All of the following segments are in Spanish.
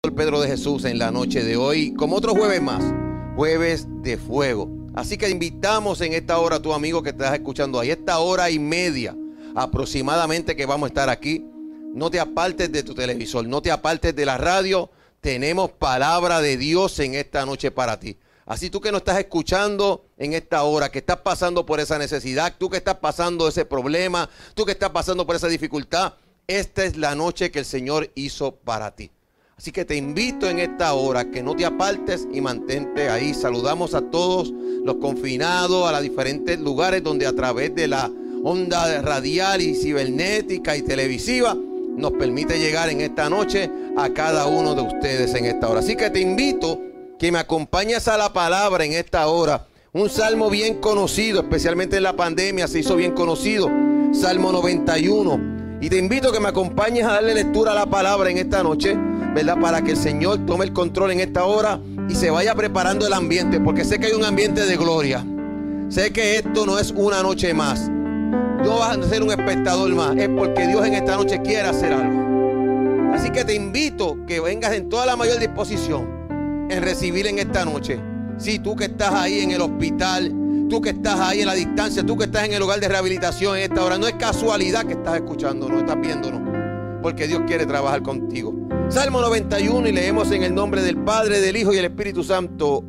Pedro de Jesús en la noche de hoy, como otro jueves más, jueves de fuego. Así que invitamos en esta hora a tu amigo que estás escuchando ahí, esta hora y media aproximadamente que vamos a estar aquí. No te apartes de tu televisor, no te apartes de la radio. Tenemos palabra de Dios en esta noche para ti. Así tú que no estás escuchando en esta hora, que estás pasando por esa necesidad, tú que estás pasando ese problema, tú que estás pasando por esa dificultad, esta es la noche que el Señor hizo para ti. Así que te invito en esta hora que no te apartes y mantente ahí. Saludamos a todos los confinados, a los diferentes lugares donde a través de la onda radial y cibernética y televisiva nos permite llegar en esta noche a cada uno de ustedes en esta hora. Así que te invito que me acompañes a la palabra en esta hora. Un salmo bien conocido, especialmente en la pandemia se hizo bien conocido. Salmo 91. Y te invito a que me acompañes a darle lectura a la palabra en esta noche, ¿verdad? Para que el Señor tome el control en esta hora y se vaya preparando el ambiente, porque sé que hay un ambiente de gloria. Sé que esto no es una noche más. No vas a ser un espectador más. Es porque Dios en esta noche quiere hacer algo. Así que te invito que vengas en toda la mayor disposición en recibir en esta noche. Sí, tú que estás ahí en el hospital, tú que estás ahí en la distancia, tú que estás en el hogar de rehabilitación en esta hora. No es casualidad que estás escuchándonos, estás viéndonos, porque Dios quiere trabajar contigo. Salmo 91 y leemos en el nombre del Padre, del Hijo y del Espíritu Santo.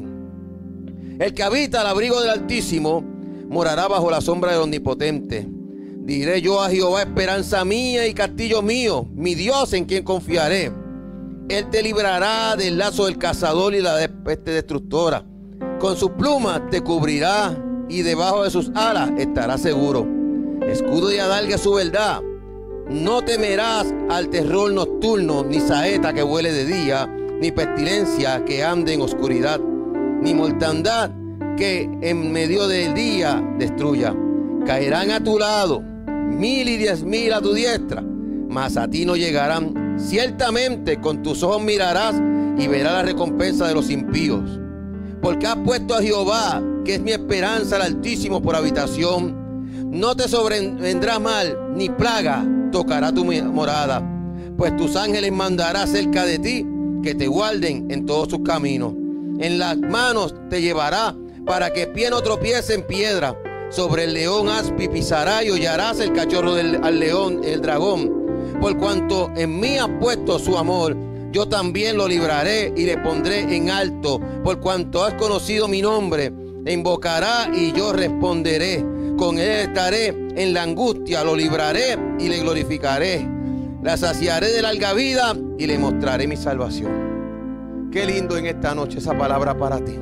Amén. El que habita al abrigo del Altísimo morará bajo la sombra del Omnipotente. Diré yo a Jehová, esperanza mía y castillo mío, mi Dios en quien confiaré. Él te librará del lazo del cazador y la peste destructora. Con sus plumas te cubrirá y debajo de sus alas estarás seguro. Escudo y adarga su verdad. No temerás al terror nocturno, ni saeta que vuele de día, ni pestilencia que ande en oscuridad, ni mortandad que en medio del día destruya. Caerán a tu lado 1000 y 10,000 a tu diestra, mas a ti no llegarán. Ciertamente con tus ojos mirarás y verás la recompensa de los impíos. Porque has puesto a Jehová, que es mi esperanza, al Altísimo por habitación. No te sobrevendrá mal, ni plaga tocará tu morada. Pues tus ángeles mandará cerca de ti, que te guarden en todos sus caminos. En las manos te llevará, para que pie no tropiece en piedra. Sobre el león aspi pisará y hollarás el cachorro al león, el dragón. Por cuanto en mí has puesto su amor, yo también lo libraré y le pondré en alto. Por cuanto has conocido mi nombre, te invocará y yo responderé. Con él estaré en la angustia, lo libraré y le glorificaré. La saciaré de larga vida y le mostraré mi salvación. Qué lindo en esta noche esa palabra para ti.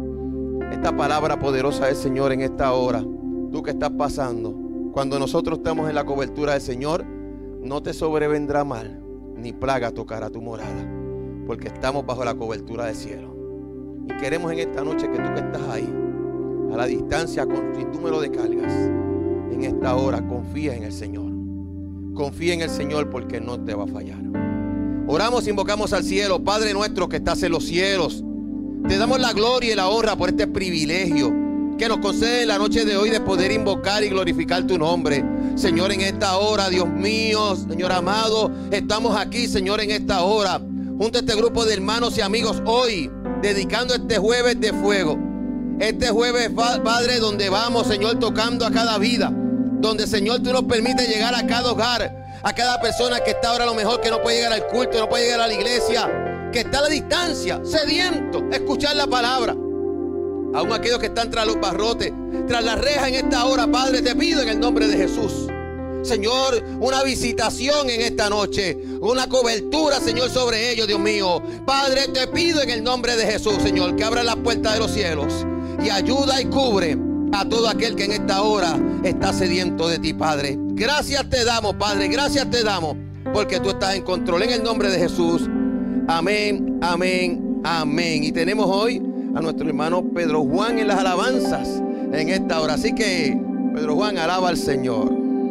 Esta palabra poderosa del Señor en esta hora. Tú que estás pasando. Cuando nosotros estamos en la cobertura del Señor, no te sobrevendrá mal, ni plaga tocará tu morada, porque estamos bajo la cobertura del cielo. Y queremos en esta noche que tú que estás ahí, a la distancia, con sin número de cargas, en esta hora confía en el Señor. Confía en el Señor porque no te va a fallar. Oramos, invocamos al cielo. Padre nuestro que estás en los cielos, te damos la gloria y la honra por este privilegio que nos concede en la noche de hoy de poder invocar y glorificar tu nombre. Señor, en esta hora, Dios mío, Señor amado, estamos aquí, Señor, en esta hora, junto a este grupo de hermanos y amigos, hoy, dedicando este jueves de fuego. Este jueves, Padre, donde vamos, Señor, tocando a cada vida, donde, Señor, tú nos permites llegar a cada hogar, a cada persona que está ahora a lo mejor que no puede llegar al culto, no puede llegar a la iglesia, que está a la distancia, sediento, escuchar la palabra. Aún aquellos que están tras los barrotes, tras las rejas en esta hora, Padre, te pido en el nombre de Jesús, Señor, una visitación en esta noche, una cobertura, Señor, sobre ellos, Dios mío. Padre, te pido en el nombre de Jesús, Señor, que abra las puertas de los cielos y ayuda y cubre a todo aquel que en esta hora está sediento de ti, Padre. Gracias te damos, Padre, gracias te damos, porque tú estás en control, en el nombre de Jesús. Amén, amén, amén. Y tenemos hoy a nuestro hermano Pedro Juan en las alabanzas en esta hora. Así que, Pedro Juan, alaba al Señor.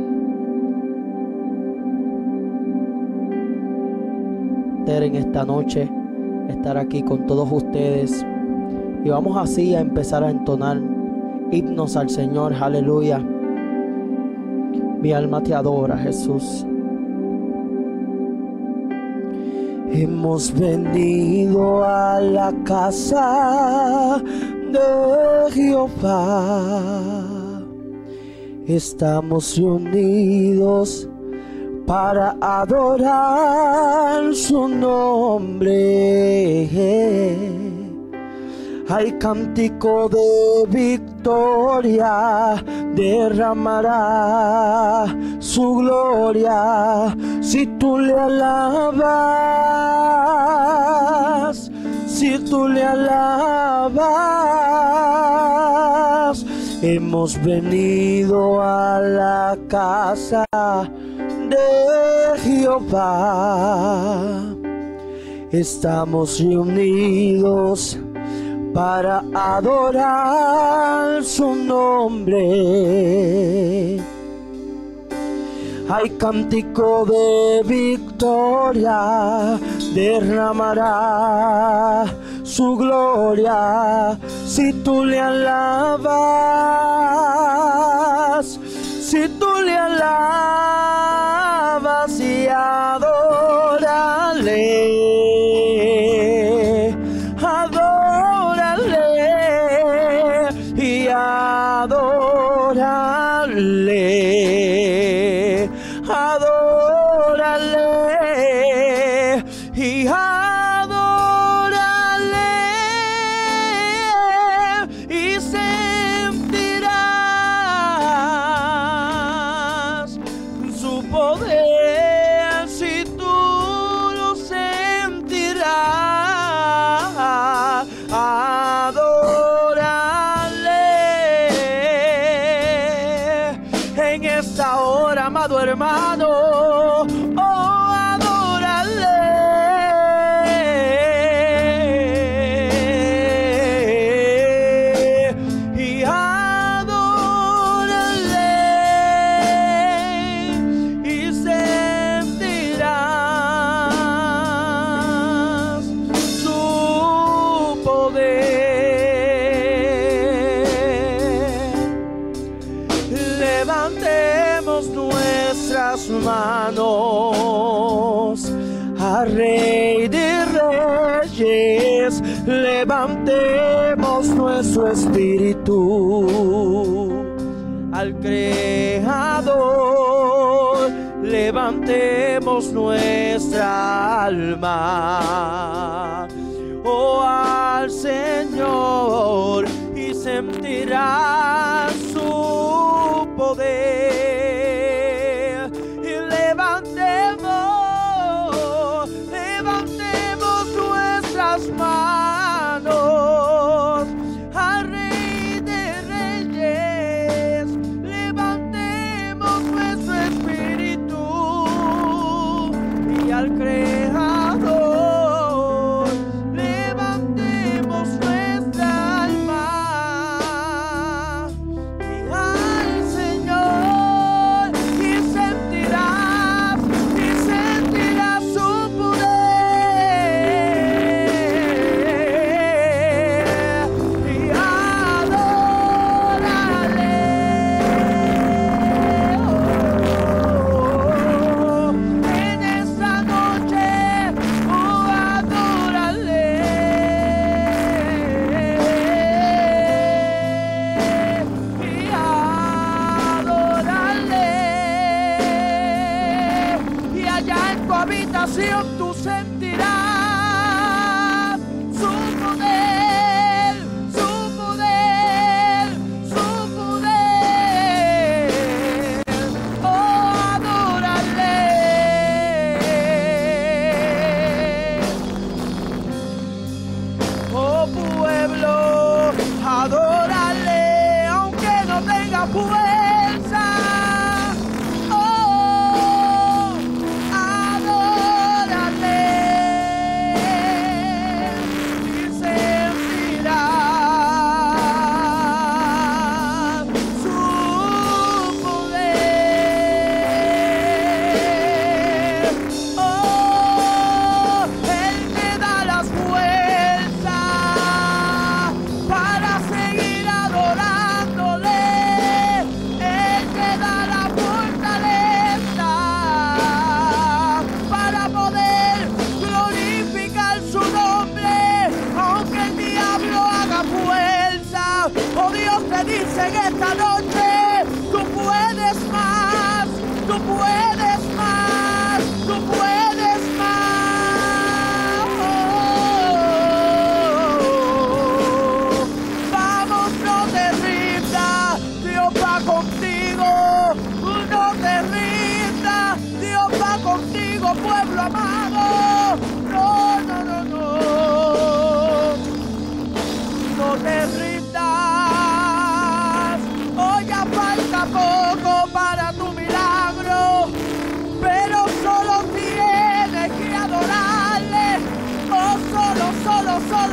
En esta noche, estar aquí con todos ustedes. Y vamos así a empezar a entonar himnos al Señor. Aleluya. Mi alma te adora, Jesús. Hemos venido a la casa de Jehová. Estamos reunidos para adorar su nombre. Hay cántico de victoria, derramará su gloria si tú le alabas, si tú le alabas. Hemos venido a la casa de Jehová. Estamos reunidos para adorar su nombre. Hay cántico de victoria, derramará su gloria si tú le alabas, si tú le alabas y adórale, adórale y adórale, adórale y adórale y sentirás su poder si tú lo sentirás. Adórale en esta hora, amado hermano. Oh, adórale y adórale y sentirás su poder. Levantemos nuestras manos al Rey de Reyes, levantemos nuestro espíritu al Creador, levantemos nuestra alma, oh, al Señor, y sentirás su poder. Y levantemos nuestras manos al Rey de Reyes, levantemos nuestro espíritu y al Creador, levantemos nuestra alma y al Señor.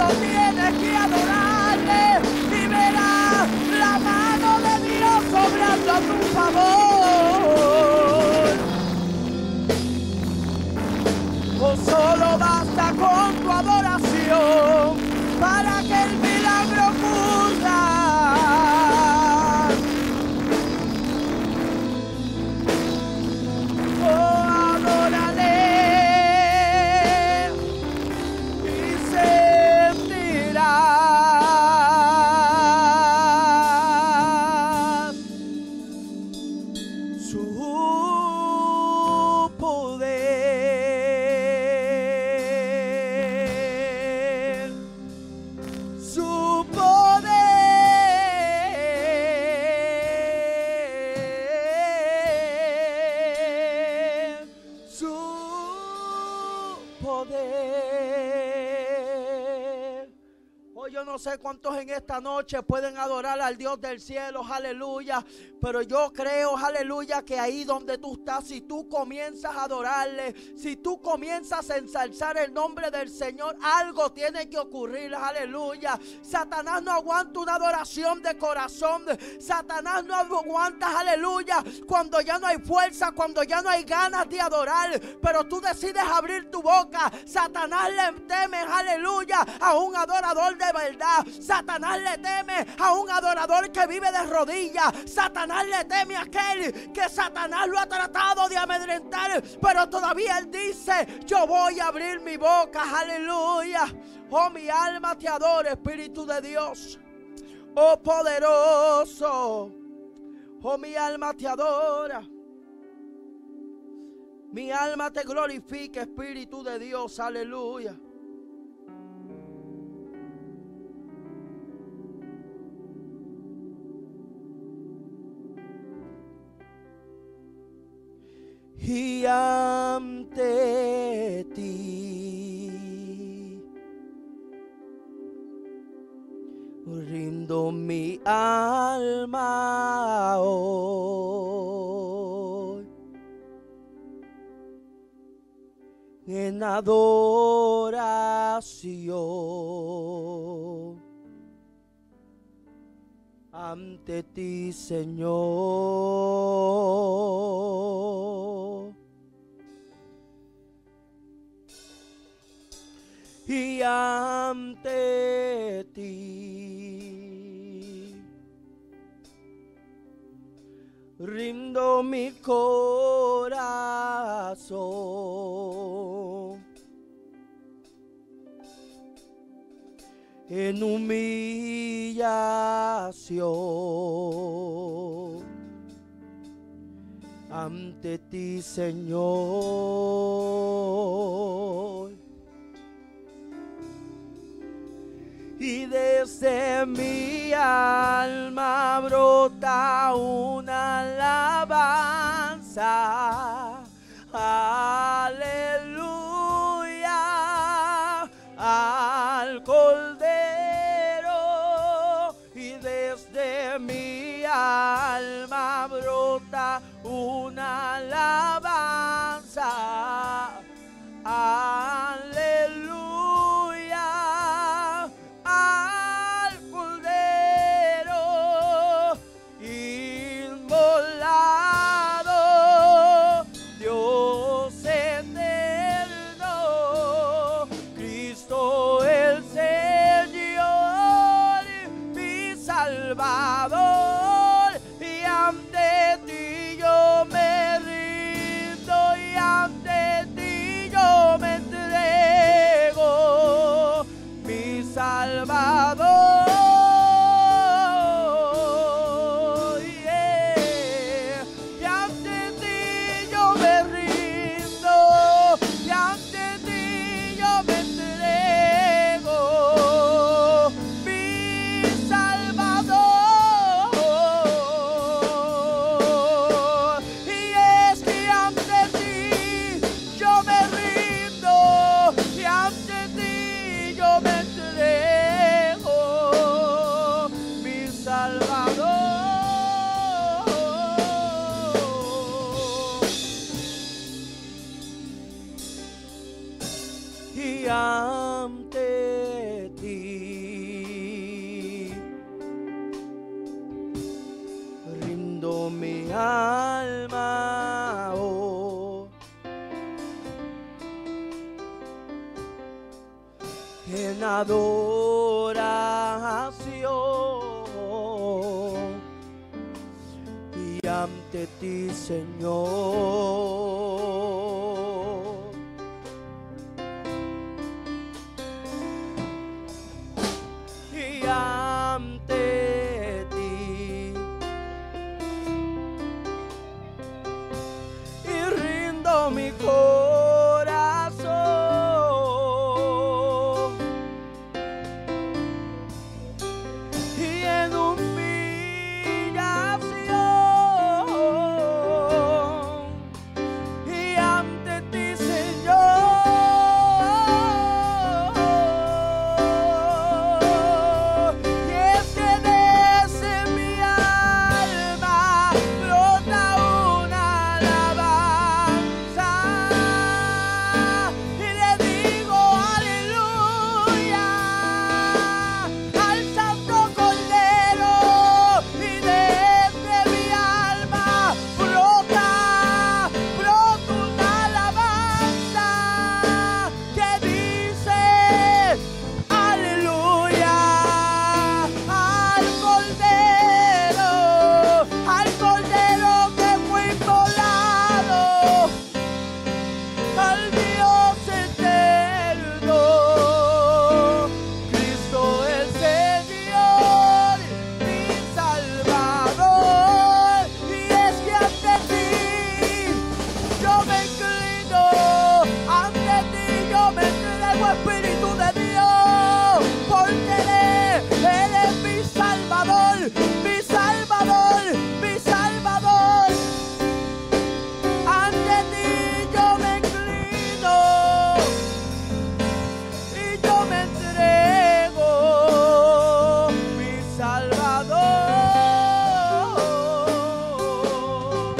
solo tienes que adorarle y verás la mano de Dios obrando a tu favor. O solo basta con tu adoración para que el milagro ocurra. Oh, adórale y sentirás su poder, su poder, su poder. Hoy yo no sé cuántos en esta noche pueden adorar al Dios del cielo, aleluya, pero yo creo, aleluya, que ahí donde tú estás, si tú comienzas a adorarle, si tú comienzas a ensalzar el nombre del Señor, algo tiene que ocurrir, aleluya. Satanás no aguanta una adoración de corazón, Satanás no aguanta, aleluya, cuando ya no hay fuerza, cuando ya no hay ganas de adorar, pero tú decides abrir tu boca. Satanás le teme, aleluya, a un adorador de verdad. Satanás le teme a un adorador que vive de rodillas. Satanás le teme a aquel que Satanás lo ha tratado de amedrentar, pero todavía él dice: yo voy a abrir mi boca, aleluya. Oh, mi alma te adora, Espíritu de Dios, oh poderoso. Oh, mi alma te adora, mi alma te glorifica, Espíritu de Dios, aleluya. Y ante ti rindo mi alma hoy en adoración ante ti, Señor. Y ante ti rindo mi corazón en humillación ante ti, Señor. Y desde mi alma brota una alabanza, aleluya, al Cordero. Y desde mi alma brota una alabanza, aleluya, al Cordero inmolado, Dios eterno, Cristo el Señor, mi Salvador. Y ante ti yo me rindo, y ante ti yo me entrego, mi Salvador. Yeah. Y ante ti yo me rindo, y ante ti yo me entrego, mi Salvador. Y es que ante ti yo me rindo, y ante ti yo me entrego, mi Salvador. Y ante ti en adoración y ante ti, Señor. Y ante ti y rindo mi corazón y en humillación y ante ti, Señor. Y es que desde mi alma brota una alabanza y le digo aleluya al Santo Cordero, y desde mi alma brota una alabanza que dice aleluya al Cordero que fue inmolado, al Dios eterno, Cristo el Señor, mi Salvador. Y es que ante ti yo me inclino, ante ti yo me entrego, Espíritu de Dios, porque Él es mi Salvador, mi Salvador, mi Salvador. Ante ti yo me inclino y yo me entrego, mi Salvador.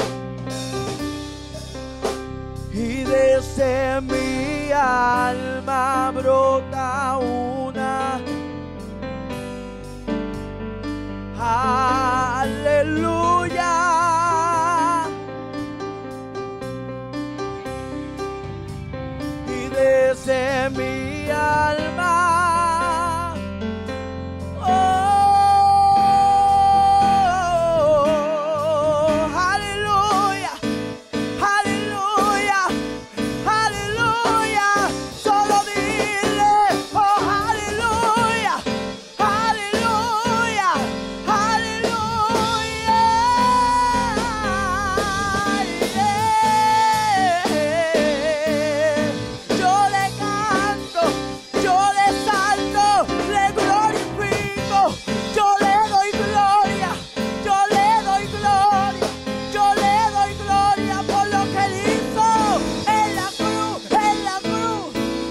Y desde mi alma brota una aleluya. Y desde mi alma, oh, aleluya, aleluya, aleluya. Solo dile, oh, aleluya, aleluya, aleluya. Yo le canto, yo le salto, le glorifico, yo le doy gloria, yo le doy gloria, yo le doy gloria por lo que Él hizo en la cruz, en la cruz.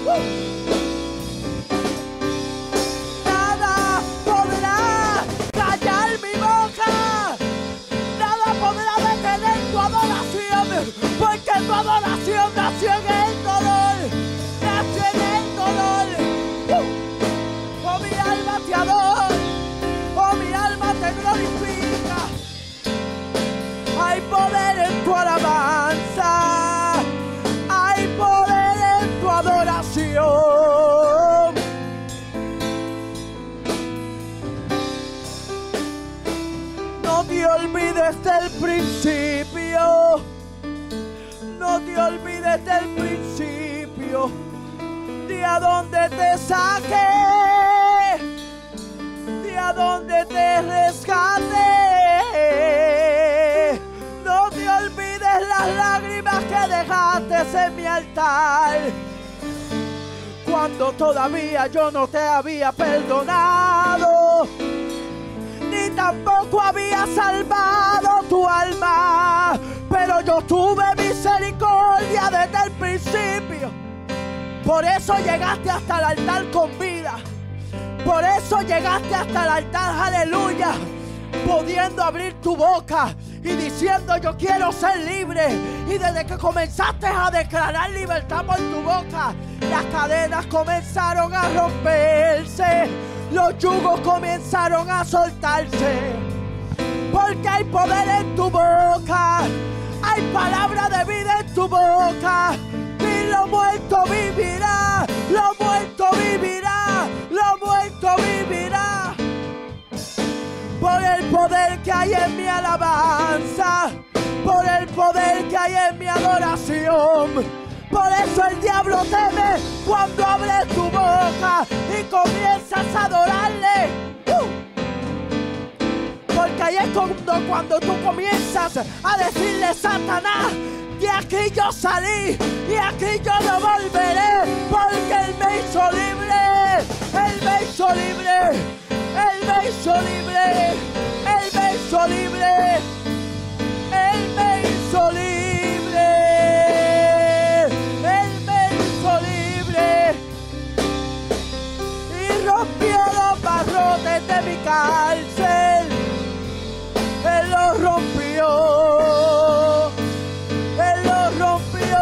Nada podrá callar mi boca, nada podrá detener tu adoración, porque tu adoración nació en el dolor, nació en el dolor. Oh, mi alma te adora, oh, mi alma te glorifica. Hay poder en tu alabanza, hay poder en tu adoración. No te olvides del principio, no te olvides del principio, de a dónde te saqué, de a dónde te rescaté. No te olvides las lágrimas que dejaste en mi altar, cuando todavía yo no te había perdonado, ni tampoco había salvado tu alma, pero yo tuve misericordia desde el principio. Por eso llegaste hasta el altar con vida, por eso llegaste hasta el altar, aleluya, pudiendo abrir tu boca y diciendo yo quiero ser libre. Y desde que comenzaste a declarar libertad por tu boca, las cadenas comenzaron a romperse, los yugos comenzaron a soltarse, porque hay poder en tu boca, hay palabra de vida en tu boca. Y lo muerto vivirá, lo muerto vivirá. hay en mi alabanza, por el poder que hay en mi adoración. Por eso el diablo teme cuando abres tu boca y comienzas a adorarle. Porque ahí es cuando tú comienzas a decirle: Satanás, de aquí yo salí y aquí yo no volveré, porque Él me hizo libre, Él me hizo libre, Él me hizo libre, Él me hizo libre, Él me hizo libre, Él me hizo libre y rompió los barrotes de mi cárcel. Él lo rompió, Él lo rompió.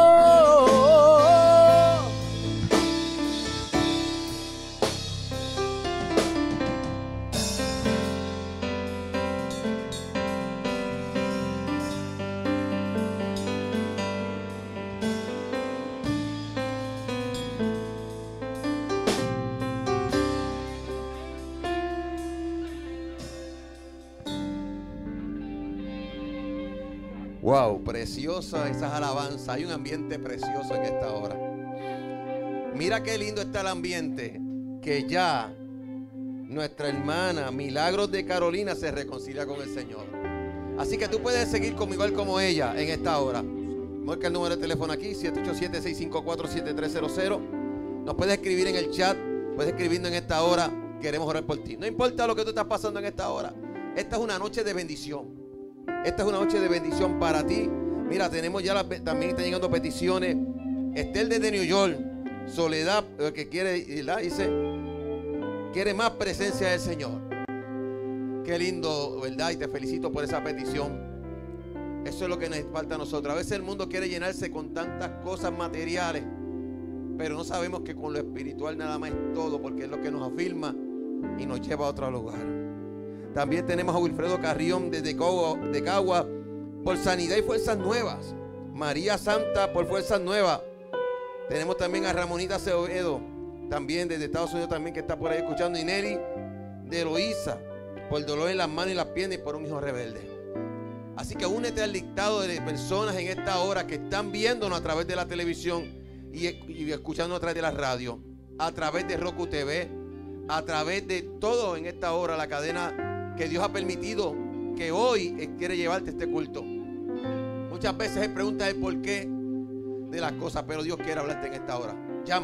Wow, preciosa esas alabanzas. Hay un ambiente precioso en esta hora. Mira qué lindo está el ambiente, que ya nuestra hermana Milagros de Carolina se reconcilia con el Señor. Así que tú puedes seguir como igual como ella en esta hora. Marca el número de teléfono aquí, 787-654-7300. Nos puedes escribir en el chat, puedes escribirnos en esta hora. Queremos orar por ti. No importa lo que tú estás pasando en esta hora. Esta es una noche de bendición. Esta es una noche de bendición para ti. Mira, tenemos ya también están llegando peticiones. Estel desde New York. Soledad, que quiere, dice, quiere más presencia del Señor. Qué lindo, ¿verdad? Y te felicito por esa petición. Eso es lo que nos falta a nosotros. A veces el mundo quiere llenarse con tantas cosas materiales, pero no sabemos que con lo espiritual nada más es todo, porque es lo que nos afirma y nos lleva a otro lugar. También tenemos a Wilfredo Carrión desde Cagua por sanidad y fuerzas nuevas. María Santa por fuerzas nuevas. Tenemos también a Ramonita Acevedo, también desde Estados Unidos, también que está por ahí escuchando. Y Nelly de Eloísa por dolor en las manos y las piernas y por un hijo rebelde. Así que únete al listado de personas en esta hora que están viéndonos a través de la televisión y escuchándonos a través de la radio, a través de Roku TV, a través de todo en esta hora, la cadena que Dios ha permitido que hoy quiere llevarte este culto. Muchas veces Él pregunta el porqué de las cosas, pero Dios quiere hablarte en esta hora. Llama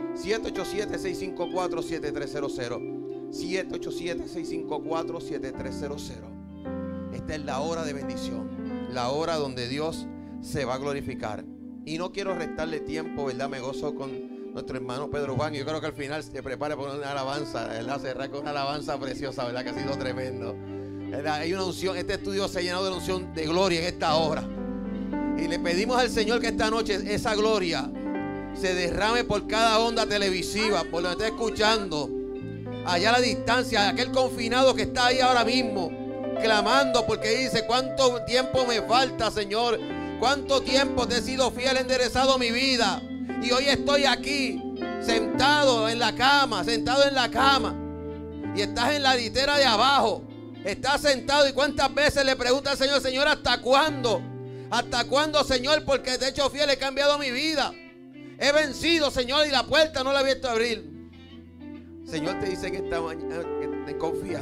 787-654-7300. 787-654-7300. Esta es la hora de bendición, la hora donde Dios se va a glorificar. Y no quiero restarle tiempo, ¿verdad? Me gozo con nuestro hermano Pedro Juan. Yo creo que al final se prepare por una alabanza, ¿verdad? Cerrar con una alabanza preciosa, ¿verdad? Que ha sido tremendo, ¿verdad? Hay una unción, este estudio se ha llenado de una unción de gloria en esta hora. Y le pedimos al Señor que esta noche esa gloria se derrame por cada onda televisiva, por donde está escuchando, allá a la distancia, aquel confinado que está ahí ahora mismo, clamando porque dice: ¿cuánto tiempo me falta, Señor? ¿Cuánto tiempo te he sido fiel, he enderezado mi vida? Y hoy estoy aquí, sentado en la cama, y estás en la litera de abajo, estás sentado, y cuántas veces le pregunta al Señor: Señor, ¿hasta cuándo? ¿Hasta cuándo, Señor? Porque te he hecho fiel, he cambiado mi vida, he vencido, Señor, y la puerta no la he visto abrir. Señor te dice en esta mañana que ten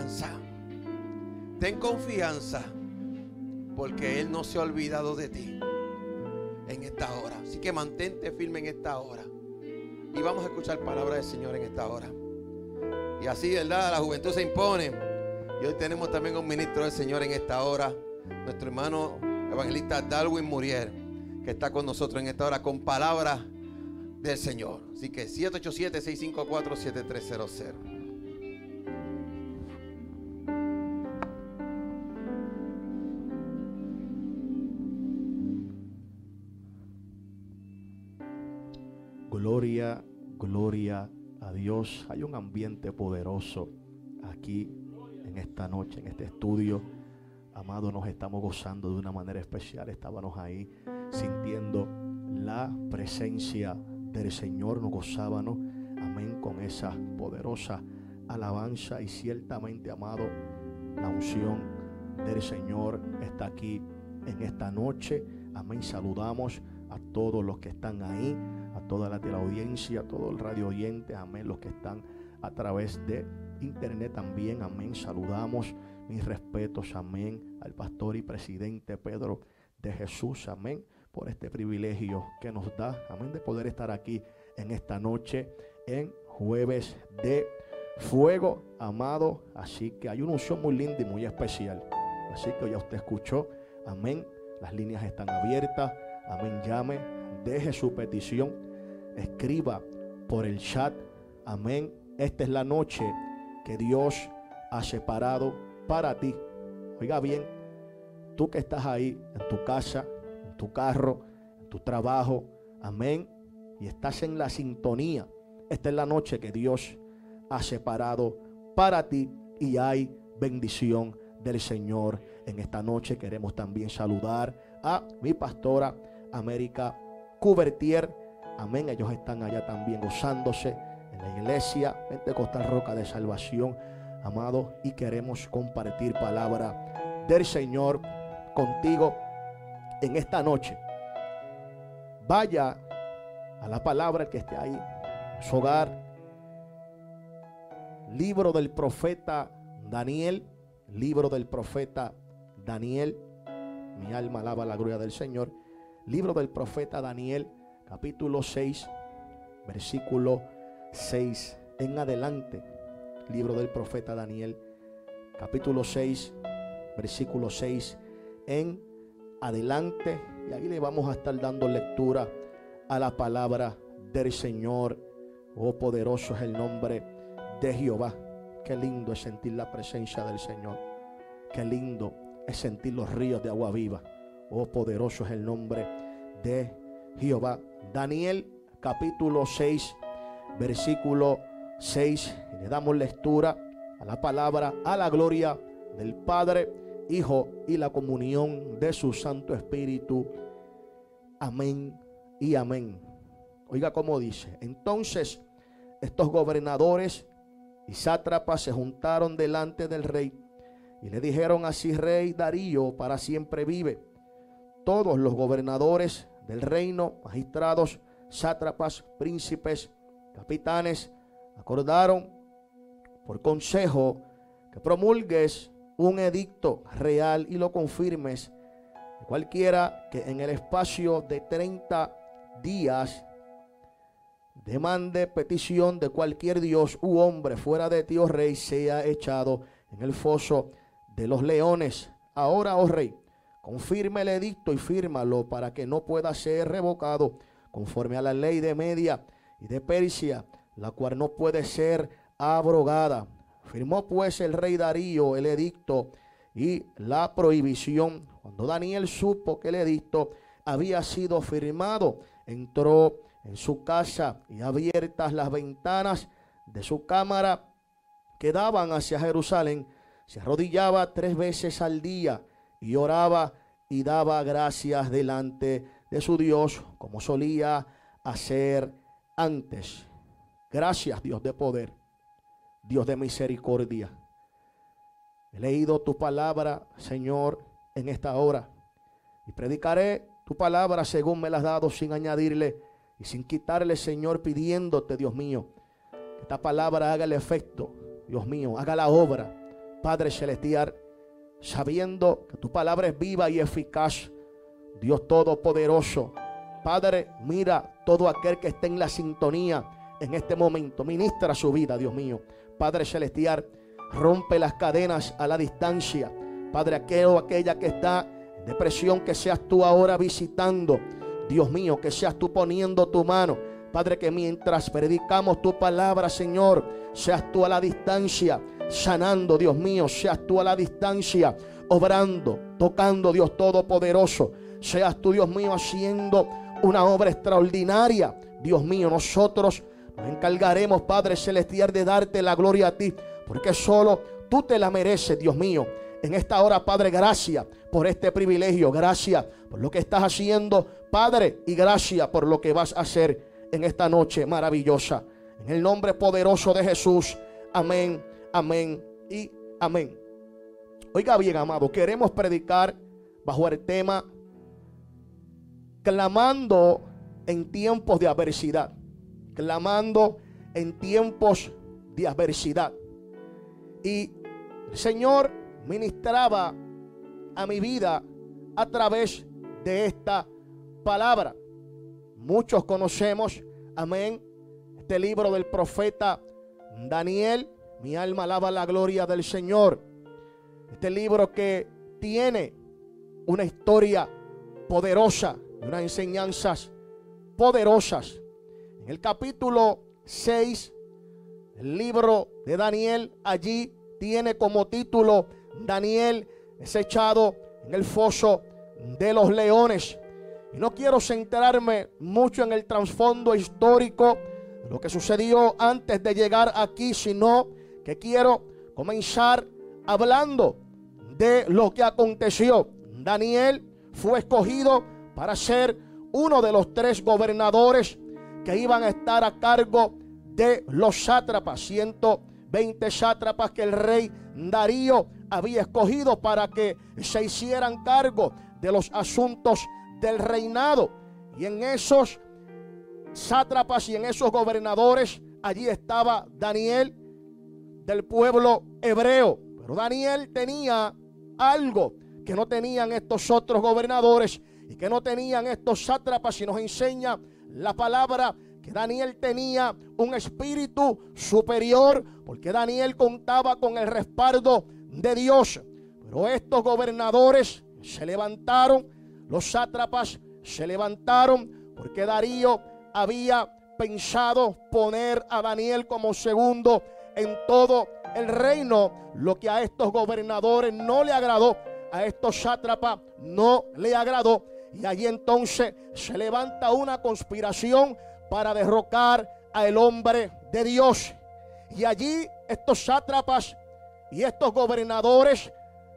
confianza, porque Él no se ha olvidado de ti en esta hora. Así que mantente firme en esta hora y vamos a escuchar palabra del Señor en esta hora. Y así, ¿verdad? La juventud se impone. Y hoy tenemos también un ministro del Señor en esta hora, nuestro hermano evangelista Darwin Muriel, que está con nosotros en esta hora con palabra del Señor. Así que 787-654-7300. Gloria, gloria a Dios. Hay un ambiente poderoso aquí en esta noche, en este estudio. Amado, nos estamos gozando de una manera especial. Estábamos ahí sintiendo la presencia del Señor. Nos gozábamos, amén, con esa poderosa alabanza. Y ciertamente, amado, la unción del Señor está aquí en esta noche. Amén. Saludamos a todos los que están ahí, a toda la teleaudiencia, a todo el radio oyente. Amén. Los que están a través de internet también. Amén. Saludamos, mis respetos. Amén. Al pastor y presidente Pedro de Jesús. Amén. Por este privilegio que nos da. Amén. De poder estar aquí en esta noche, en Jueves de Fuego, amado. Así que hay una unción muy linda y muy especial. Así que ya usted escuchó. Amén. Las líneas están abiertas. Amén. Llame, deje su petición, escriba por el chat. Amén. Esta es la noche que Dios ha separado para ti. Oiga bien, tú que estás ahí en tu casa, en tu carro, en tu trabajo. Amén. Y estás en la sintonía. Esta es la noche que Dios ha separado para ti y hay bendición del Señor. En esta noche queremos también saludar a mi pastora América Cubertier. Amén. Ellos están allá también gozándose en la iglesia Pentecostal Roca de Salvación, amado, y queremos compartir palabra del Señor contigo en esta noche. Vaya a la palabra, el que esté ahí en su hogar. Libro del profeta Daniel. Libro del profeta Daniel. Mi alma alaba la gloria del Señor. Libro del profeta Daniel, capítulo 6, versículo 6 en adelante. Libro del profeta Daniel, capítulo 6, versículo 6 en adelante. Y ahí le vamos a estar dando lectura a la palabra del Señor. Oh, poderoso es el nombre de Jehová. Qué lindo es sentir la presencia del Señor. Qué lindo es sentir los ríos de agua viva. Oh, poderoso es el nombre de Jehová. Daniel capítulo 6, versículo 6. Le damos lectura a la palabra, a la gloria del Padre, Hijo y la comunión de su Santo Espíritu. Amén y amén. Oiga cómo dice. Entonces estos gobernadores y sátrapas se juntaron delante del rey y le dijeron: así, rey Darío, para siempre vive. Todos los gobernadores del reino, magistrados, sátrapas, príncipes, capitanes, acordaron por consejo que promulgues un edicto real y lo confirmes, de cualquiera que en el espacio de 30 días demande petición de cualquier dios u hombre fuera de ti, oh rey, sea echado en el foso de los leones. Ahora, oh rey, confirme el edicto y fírmalo para que no pueda ser revocado, conforme a la ley de Media y de Persia, la cual no puede ser abrogada. Firmó pues el rey Darío el edicto y la prohibición. Cuando Daniel supo que el edicto había sido firmado, entró en su casa, y abiertas las ventanas de su cámara que daban hacia Jerusalén, se arrodillaba 3 veces al día y oraba y daba gracias delante de su Dios, como solía hacer antes. Gracias, Dios de poder, Dios de misericordia. He leído tu palabra, Señor, en esta hora, y predicaré tu palabra según me la has dado, sin añadirle y sin quitarle, Señor, pidiéndote, Dios mío, que esta palabra haga el efecto, Dios mío, haga la obra, Padre celestial, sabiendo que tu palabra es viva y eficaz, Dios todopoderoso. Padre, mira todo aquel que esté en la sintonía en este momento, ministra su vida, Dios mío. Padre celestial, rompe las cadenas a la distancia. Padre, aquello o aquella que está en depresión, que seas tú ahora visitando, Dios mío, que seas tú poniendo tu mano. Padre, que mientras predicamos tu palabra, Señor, seas tú a la distancia sanando, Dios mío, seas tú a la distancia obrando, tocando, Dios todopoderoso. Seas tú, Dios mío, haciendo una obra extraordinaria. Dios mío, nosotros nos encargaremos, Padre celestial, de darte la gloria a ti, porque solo tú te la mereces, Dios mío. En esta hora, Padre, gracias por este privilegio, gracias por lo que estás haciendo, Padre, y gracias por lo que vas a hacer en esta noche maravillosa. En el nombre poderoso de Jesús, amén, amén y amén. Oiga bien, amado, queremos predicar bajo el tema clamando en tiempos de adversidad. Clamando en tiempos de adversidad. Y el Señor ministraba a mi vida a través de esta palabra. Muchos conocemos, amén, este libro del profeta Daniel. Mi alma alaba la gloria del Señor. Este libro que tiene una historia poderosa, unas enseñanzas poderosas. En el capítulo 6, el libro de Daniel, allí tiene como título: Daniel es echado en el foso de los leones. Y no quiero centrarme mucho en el trasfondo histórico de lo que sucedió antes de llegar aquí, sino que quiero comenzar hablando de lo que aconteció. Daniel fue escogido para ser uno de los 3 gobernadores que iban a estar a cargo de los sátrapas, 120 sátrapas que el rey Darío había escogido para que se hicieran cargo de los asuntos del reinado. Y en esos sátrapas y en esos gobernadores, allí estaba Daniel, del pueblo hebreo. Pero Daniel tenía algo que no tenían estos otros gobernadores y que no tenían estos sátrapas, y nos enseña la palabra que Daniel tenía un espíritu superior, porque Daniel contaba con el respaldo de Dios. Pero estos gobernadores se levantaron, los sátrapas se levantaron, porque Darío había pensado poner a Daniel como segundo en todo el reino, lo que a estos gobernadores no le agradó, a estos sátrapas no le agradó. Y allí entonces se levanta una conspiración para derrocar al hombre de Dios. Y allí estos sátrapas y estos gobernadores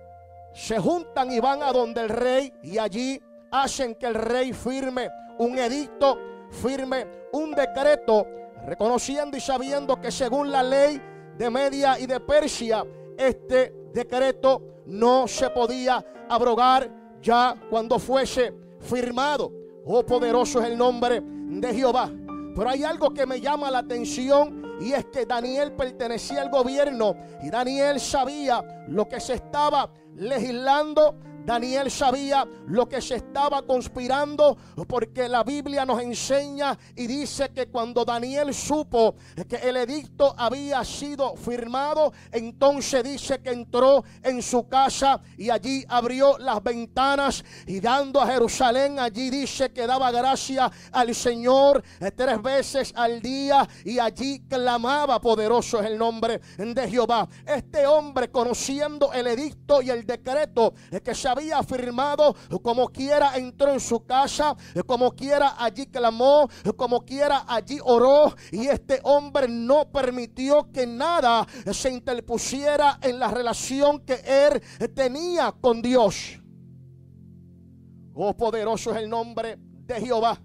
se juntan y van a donde el rey, y allí hacen que el rey firme un edicto, firme un decreto, reconociendo y sabiendo que según la ley de Media y de Persia, este decreto no se podía abrogar ya cuando fuese firmado. Oh, poderoso es el nombre de Jehová. Pero hay algo que me llama la atención, y es que Daniel pertenecía al gobierno, y Daniel sabía lo que se estaba legislando. Daniel sabía lo que se estaba conspirando, porque la Biblia nos enseña y dice que cuando Daniel supo que el edicto había sido firmado, entonces dice que entró en su casa y allí abrió las ventanas, y dando a Jerusalén, allí dice que daba gracia al Señor 3 veces al día, y allí clamaba: poderoso es el nombre de Jehová. Este hombre, conociendo el edicto y el decreto que se había firmado, como quiera entró en su casa, como quiera allí clamó, como quiera allí oró, y este hombre no permitió que nada se interpusiera en la relación que él tenía con Dios. Oh, poderoso es el nombre de Jehová.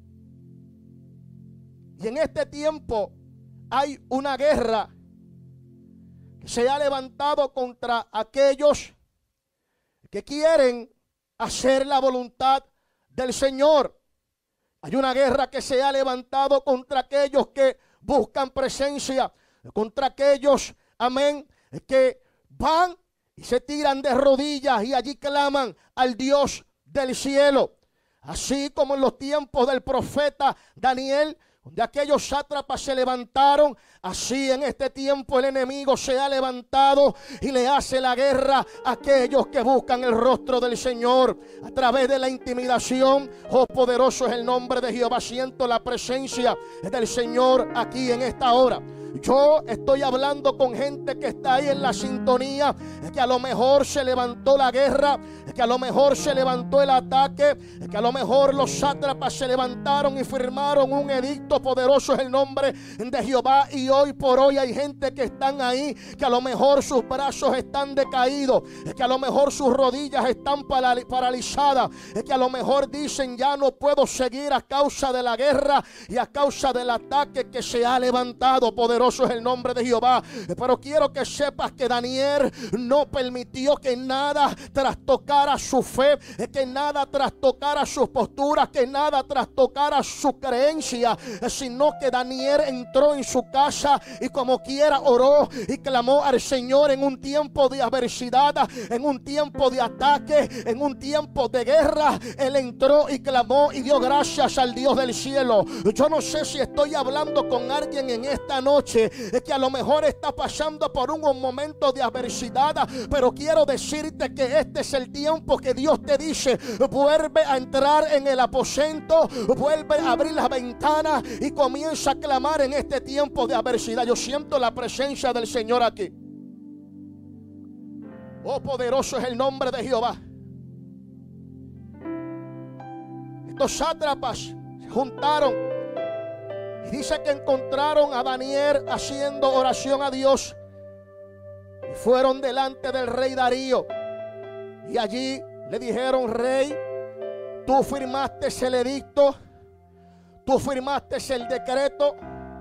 Y en este tiempo hay una guerra que se ha levantado contra aquellos que quieren hacer la voluntad del Señor. Hay una guerra que se ha levantado contra aquellos que buscan presencia, contra aquellos, amén, que van y se tiran de rodillas y allí claman al Dios del cielo. Así como en los tiempos del profeta Daniel, donde aquellos sátrapas se levantaron, así en este tiempo el enemigo se ha levantado y le hace la guerra a aquellos que buscan el rostro del Señor a través de la intimidación. Oh, poderoso es el nombre de Jehová. Siento la presencia del Señor aquí en esta hora. Yo estoy hablando con gente que está ahí en la sintonía, que a lo mejor se levantó la guerra, que a lo mejor se levantó el ataque, que a lo mejor los sátrapas se levantaron y firmaron un edicto. Poderoso es el nombre de Jehová. Y hoy por hoy hay gente que están ahí, que a lo mejor sus brazos están decaídos, que a lo mejor sus rodillas están paralizadas, que a lo mejor dicen: ya no puedo seguir a causa de la guerra y a causa del ataque que se ha levantado. Poderoso poderoso es el nombre de Jehová. Pero quiero que sepas que Daniel no permitió que nada trastocara su fe, que nada trastocara sus posturas, que nada trastocara su creencia, sino que Daniel entró en su casa y como quiera oró y clamó al Señor en un tiempo de adversidad, en un tiempo de ataque, en un tiempo de guerra. Él entró y clamó y dio gracias al Dios del cielo. Yo no sé si estoy hablando con alguien en esta noche que a lo mejor está pasando por un momento de adversidad, pero quiero decirte que este es el tiempo que Dios te dice: vuelve a entrar en el aposento, vuelve a abrir las ventanas y comienza a clamar en este tiempo de adversidad. Yo siento la presencia del Señor aquí. Oh, poderoso es el nombre de Jehová. Estos sátrapas se juntaron y dice que encontraron a Daniel haciendo oración a Dios y fueron delante del rey Darío y allí le dijeron: rey, tú firmaste el edicto, tú firmaste el decreto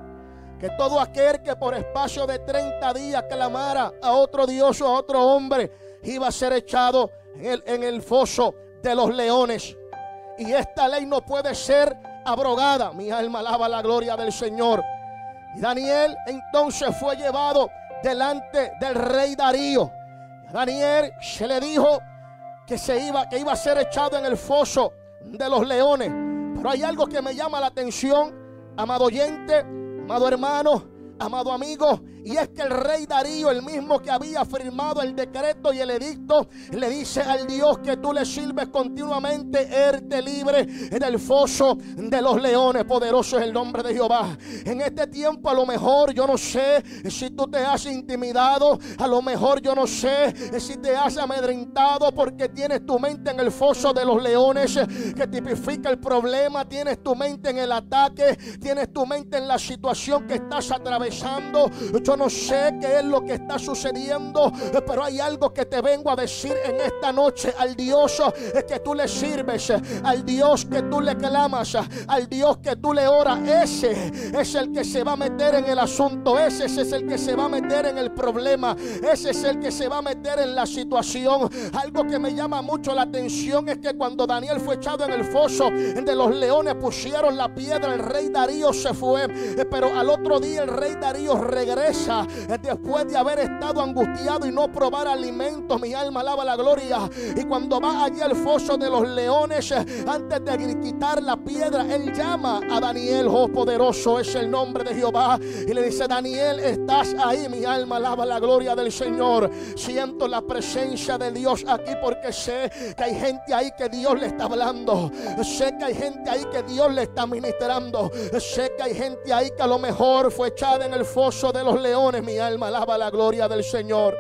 que todo aquel que por espacio de 30 días clamara a otro Dios o a otro hombre iba a ser echado en el foso de los leones. Y esta ley no puede ser abrogada. Mi alma alaba la gloria del Señor. Y Daniel entonces fue llevado delante del rey Darío. A Daniel se le dijo que iba a ser echado en el foso de los leones. Pero hay algo que me llama la atención, amado oyente, amado hermano, amado amigo, y es que el rey Darío, el mismo que había firmado el decreto y el edicto, le dice al Dios que tú le sirves continuamente: Él te libre del foso de los leones. Poderoso es el nombre de Jehová. En este tiempo a lo mejor yo no sé si tú te has intimidado, a lo mejor yo no sé si te has amedrentado porque tienes tu mente en el foso de los leones, que tipifica el problema. Tienes tu mente en el ataque, tienes tu mente en la situación que estás atravesando. Yo no sé qué es lo que está sucediendo, pero hay algo que te vengo a decir en esta noche. Al Dios que tú le sirves, al Dios que tú le clamas, al Dios que tú le oras, ese es el que se va a meter en el asunto, ese es el que se va a meter en el problema, ese es el que se va a meter en la situación. Algo que me llama mucho la atención es que cuando Daniel fue echado en el foso de los leones, pusieron la piedra, el rey Darío se fue, pero al otro día el rey Darío regresa después de haber estado angustiado y no probar alimentos. Mi alma alaba la gloria. Y cuando va allí al foso de los leones, antes de quitar la piedra, él llama a Daniel. Oh, poderoso es el nombre de Jehová. Y le dice: Daniel, estás ahí. Mi alma alaba la gloria del Señor. Siento la presencia de Dios aquí porque sé que hay gente ahí que Dios le está hablando. Sé que hay gente ahí que Dios le está ministrando. Sé que hay gente ahí que a lo mejor fue echada en el foso de los leones. Mi alma alaba la gloria del Señor.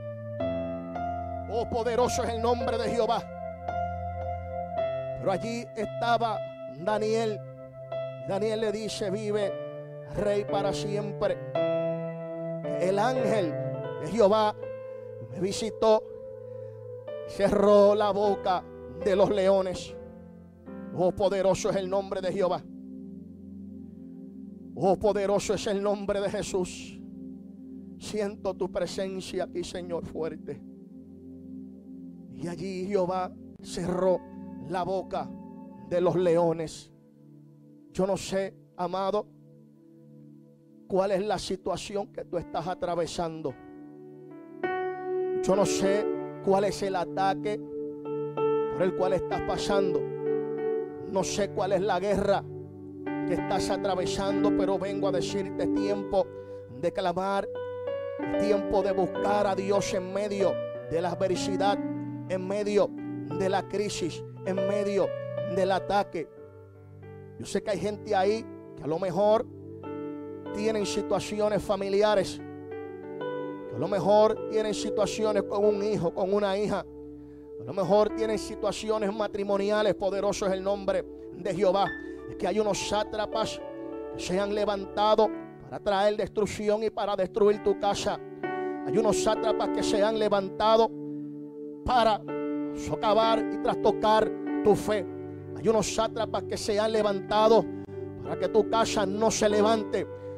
Oh, poderoso es el nombre de Jehová. Pero allí estaba Daniel. Daniel le dice: vive Rey para siempre. El ángel de Jehová me visitó, cerró la boca de los leones. Oh, poderoso es el nombre de Jehová. Oh, poderoso es el nombre de Jesús. Siento tu presencia aquí, Señor, fuerte. Y allí Jehová cerró la boca de los leones. Yo no sé, amado, cuál es la situación que tú estás atravesando. Yo no sé cuál es el ataque por el cual estás pasando. No sé cuál es la guerra que estás atravesando, pero vengo a decirte: tiempo de clamar, tiempo de buscar a Dios en medio de la adversidad, en medio de la crisis, en medio del ataque. Yo sé que hay gente ahí que a lo mejor tienen situaciones familiares, que a lo mejor tienen situaciones con un hijo, con una hija, a lo mejor tienen situaciones matrimoniales. Poderoso es el nombre de Jehová. Es que hay unos sátrapas que se han levantado para traer destrucción y para destruir tu casa. Hay unos sátrapas que se han levantado para socavar y trastocar tu fe. Hay unos sátrapas que se han levantado para que tu casa no se levante.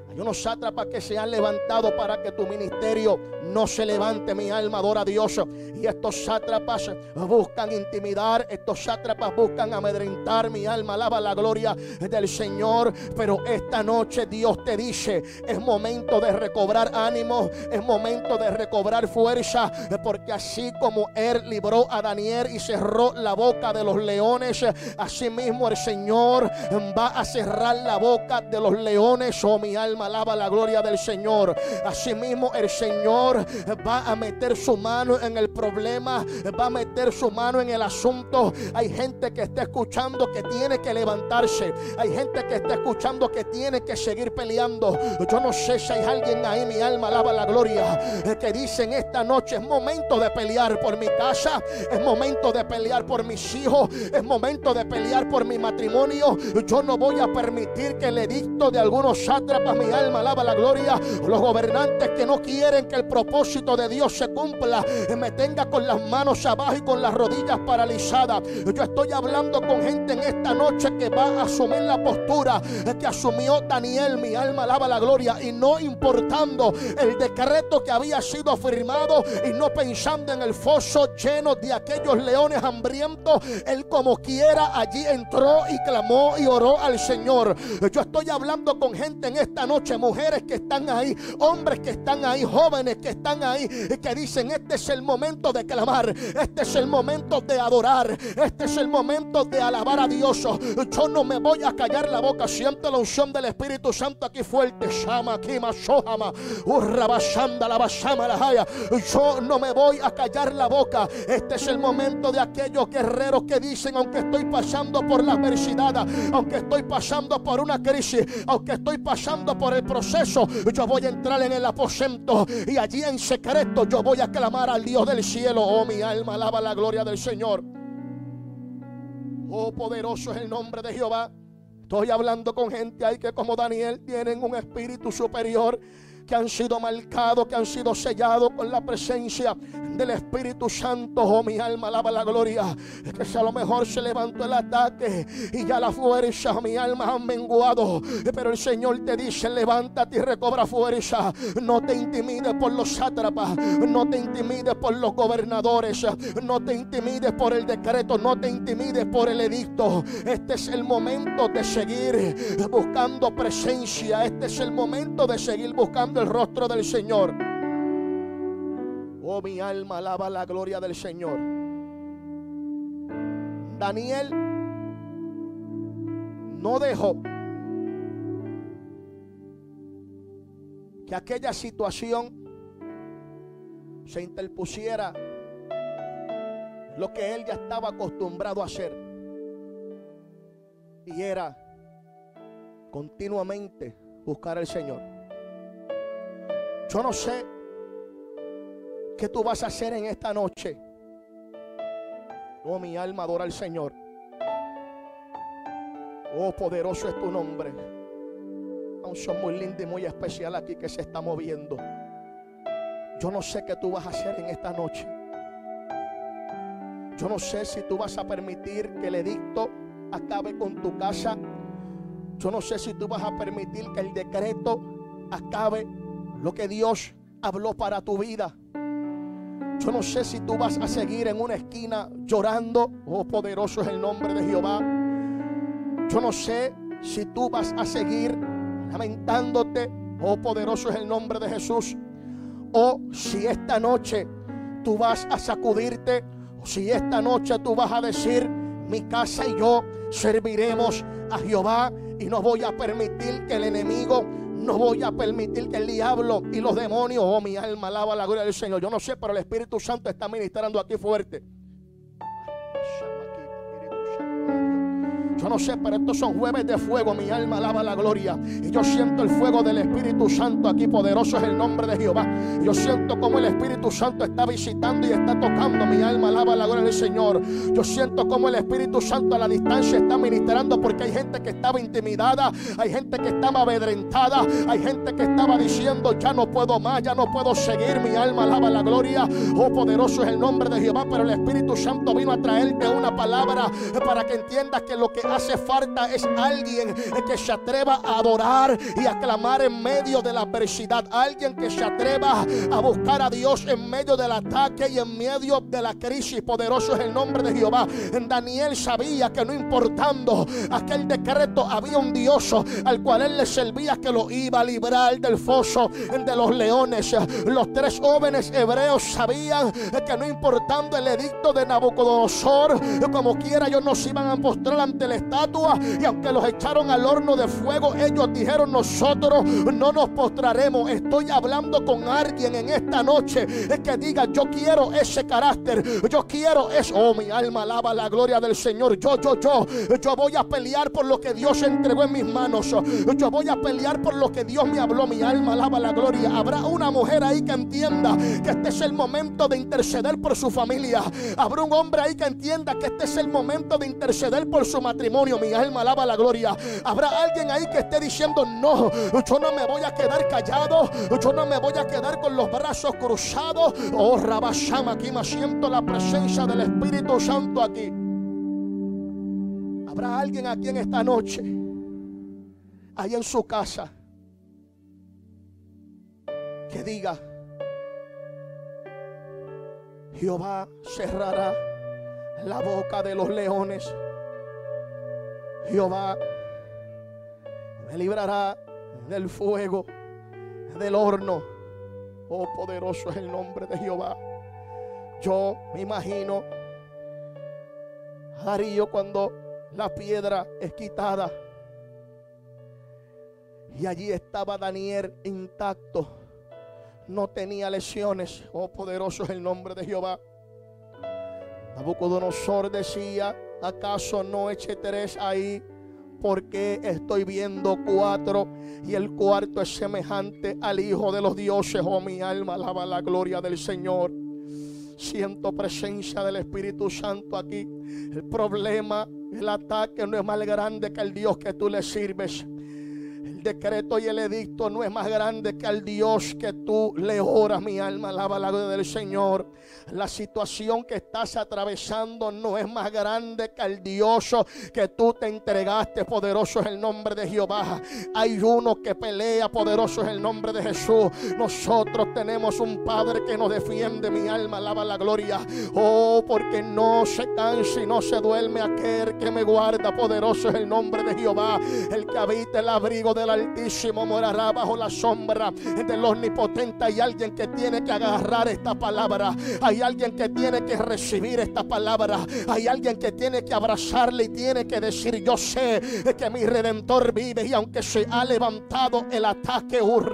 Hay unos sátrapas que se han levantado para que tu ministerio no se levante. Mi alma adora a Dios. Y estos sátrapas buscan intimidar. Estos sátrapas buscan amedrentar. Mi alma alaba la gloria del Señor. Pero esta noche Dios te dice: es momento de recobrar ánimo. Es momento de recobrar fuerza. Porque así como Él libró a Daniel y cerró la boca de los leones, así mismo el Señor va a cerrar la boca de los leones. Oh, mi alma alaba la gloria del Señor. Asimismo el Señor va a meter su mano en el problema, va a meter su mano en el asunto. Hay gente que está escuchando que tiene que levantarse. Hay gente que está escuchando que tiene que seguir peleando. Yo no sé si hay alguien ahí, mi alma alaba la gloria, que dice en esta noche: es momento de pelear por mi casa, es momento de pelear por mis hijos, es momento de pelear por mi matrimonio. Yo no voy a permitir que el edicto de algunos sátrapas, mi alma alaba la gloria, los gobernantes que no quieren que el propósito de Dios se cumpla, me tenga con las manos abajo y con las rodillas paralizadas. Yo estoy hablando con gente en esta noche que va a asumir la postura que asumió Daniel, mi alma alaba la gloria, y no importando el decreto que había sido firmado y no pensando en el foso lleno de aquellos leones hambrientos, él como quiera allí entró y clamó y oró al Señor. Yo estoy hablando con gente en esta noche, mujeres que están ahí, hombres que están ahí, jóvenes que están ahí, que dicen: este es el momento de clamar, este es el momento de adorar, este es el momento de alabar a Dios. Yo no me voy a callar la boca. Siento la unción del Espíritu Santo aquí fuerte. Yo no me voy a callar la boca. Este es el momento de aquellos guerreros que dicen: aunque estoy pasando por la adversidad, aunque estoy pasando por una crisis, aunque estoy pasando por el proceso, yo voy a entrar en el aposento y allí en secreto yo voy a clamar al Dios del cielo. Oh, mi alma alaba la gloria del Señor. Oh, poderoso es el nombre de Jehová. Estoy hablando con gente ahí que, como Daniel, tienen un espíritu superior, que han sido marcados, que han sido sellados con la presencia del Espíritu Santo. Oh, mi alma alaba la gloria. Es que si a lo mejor se levantó el ataque y ya la fuerza, mi alma, han menguado, pero el Señor te dice: levántate y recobra fuerza. No te intimides por los sátrapas, no te intimides por los gobernadores, no te intimides por el decreto, no te intimides por el edicto. Este es el momento de seguir buscando presencia. Este es el momento de seguir buscando el rostro del Señor. Oh, mi alma alaba la gloria del Señor. Daniel no dejó que aquella situación se interpusiera lo que él ya estaba acostumbrado a hacer, y era continuamente buscar al Señor. Yo no sé qué tú vas a hacer en esta noche. Oh, mi alma adora al Señor. Oh, poderoso es tu nombre. Un son muy lindo y muy especial aquí que se está moviendo. Yo no sé qué tú vas a hacer en esta noche. Yo no sé si tú vas a permitir que el edicto acabe con tu casa. Yo no sé si tú vas a permitir que el decreto acabe lo que Dios habló para tu vida. Yo no sé si tú vas a seguir en una esquina llorando. Oh, poderoso es el nombre de Jehová. Yo no sé si tú vas a seguir lamentándote. Oh, poderoso es el nombre de Jesús. O si esta noche tú vas a sacudirte, o si esta noche tú vas a decir: mi casa y yo serviremos a Jehová, y no voy a permitir que el enemigo, no voy a permitir que el diablo y los demonios. Oh, mi alma alaba la gloria del Señor. Yo no sé, pero el Espíritu Santo está ministrando aquí fuerte. Yo no sé, pero estos son jueves de fuego. Mi alma alaba la gloria. Y yo siento el fuego del Espíritu Santo aquí. Poderoso es el nombre de Jehová. Yo siento como el Espíritu Santo está visitando y está tocando. Mi alma alaba la gloria del Señor. Yo siento como el Espíritu Santo a la distancia está ministrando, porque hay gente que estaba intimidada, hay gente que estaba amedrentada, hay gente que estaba diciendo: ya no puedo más, ya no puedo seguir. Mi alma alaba la gloria. Oh, poderoso es el nombre de Jehová. Pero el Espíritu Santo vino a traerte una palabra para que entiendas que lo que hace falta es alguien que se atreva a adorar y a clamar en medio de la adversidad. Alguien que se atreva a buscar a Dios en medio del ataque y en medio de la crisis. Poderoso es el nombre de Jehová. Daniel sabía que no importando aquel decreto, había un Dios al cual él le servía, que lo iba a librar del foso de los leones. Los 3 jóvenes hebreos sabían que no importando el edicto de Nabucodonosor, como quiera ellos no se iban a postrar ante la estatua, y aunque los echaron al horno de fuego, ellos dijeron: nosotros no nos postraremos. Estoy hablando con alguien en esta noche que diga: yo quiero ese carácter, yo quiero eso. Oh, mi alma alaba la gloria del Señor. Yo voy a pelear por lo que Dios entregó en mis manos. Yo voy a pelear por lo que Dios me habló. Mi alma alaba la gloria. Habrá una mujer ahí que entienda que este es el momento de interceder por su familia. Habrá un hombre ahí que entienda que este es el momento de interceder por su matrimonio. Mi alma alaba la gloria. Habrá alguien ahí que esté diciendo: no, yo no me voy a quedar callado, yo no me voy a quedar con los brazos cruzados. Oh, Rabashama, aquí me siento la presencia del Espíritu Santo aquí. Habrá alguien aquí en esta noche, ahí en su casa, que diga: Jehová cerrará la boca de los leones. Jehová me librará del fuego, del horno. Oh, poderoso es el nombre de Jehová. Yo me imagino a Darío cuando la piedra es quitada y allí estaba Daniel intacto, no tenía lesiones. Oh, poderoso es el nombre de Jehová. Nabucodonosor decía: ¿acaso no eché 3 ahí? Porque estoy viendo 4 y el cuarto es semejante al Hijo de los dioses. Oh, mi alma alaba la gloria del Señor. Siento presencia del Espíritu Santo aquí. El problema, el ataque no es más grande que el Dios que tú le sirves. El decreto y el edicto no es más grande que al Dios que tú le oras. Mi alma alaba la gloria del Señor. La situación que estás atravesando no es más grande que al Dios que tú te entregaste. Poderoso es el nombre de Jehová. Hay uno que pelea. Poderoso es el nombre de Jesús. Nosotros tenemos un Padre que nos defiende. Mi alma alaba la gloria. Oh, porque no se cansa y no se duerme aquel que me guarda. Poderoso es el nombre de Jehová. El que habita el abrigo del Altísimo morará bajo la sombra del Omnipotente. Hay alguien que tiene que agarrar esta palabra. Hay alguien que tiene que recibir esta palabra. Hay alguien que tiene que abrazarle y tiene que decir: yo sé que mi Redentor vive. Y aunque se ha levantado el ataque,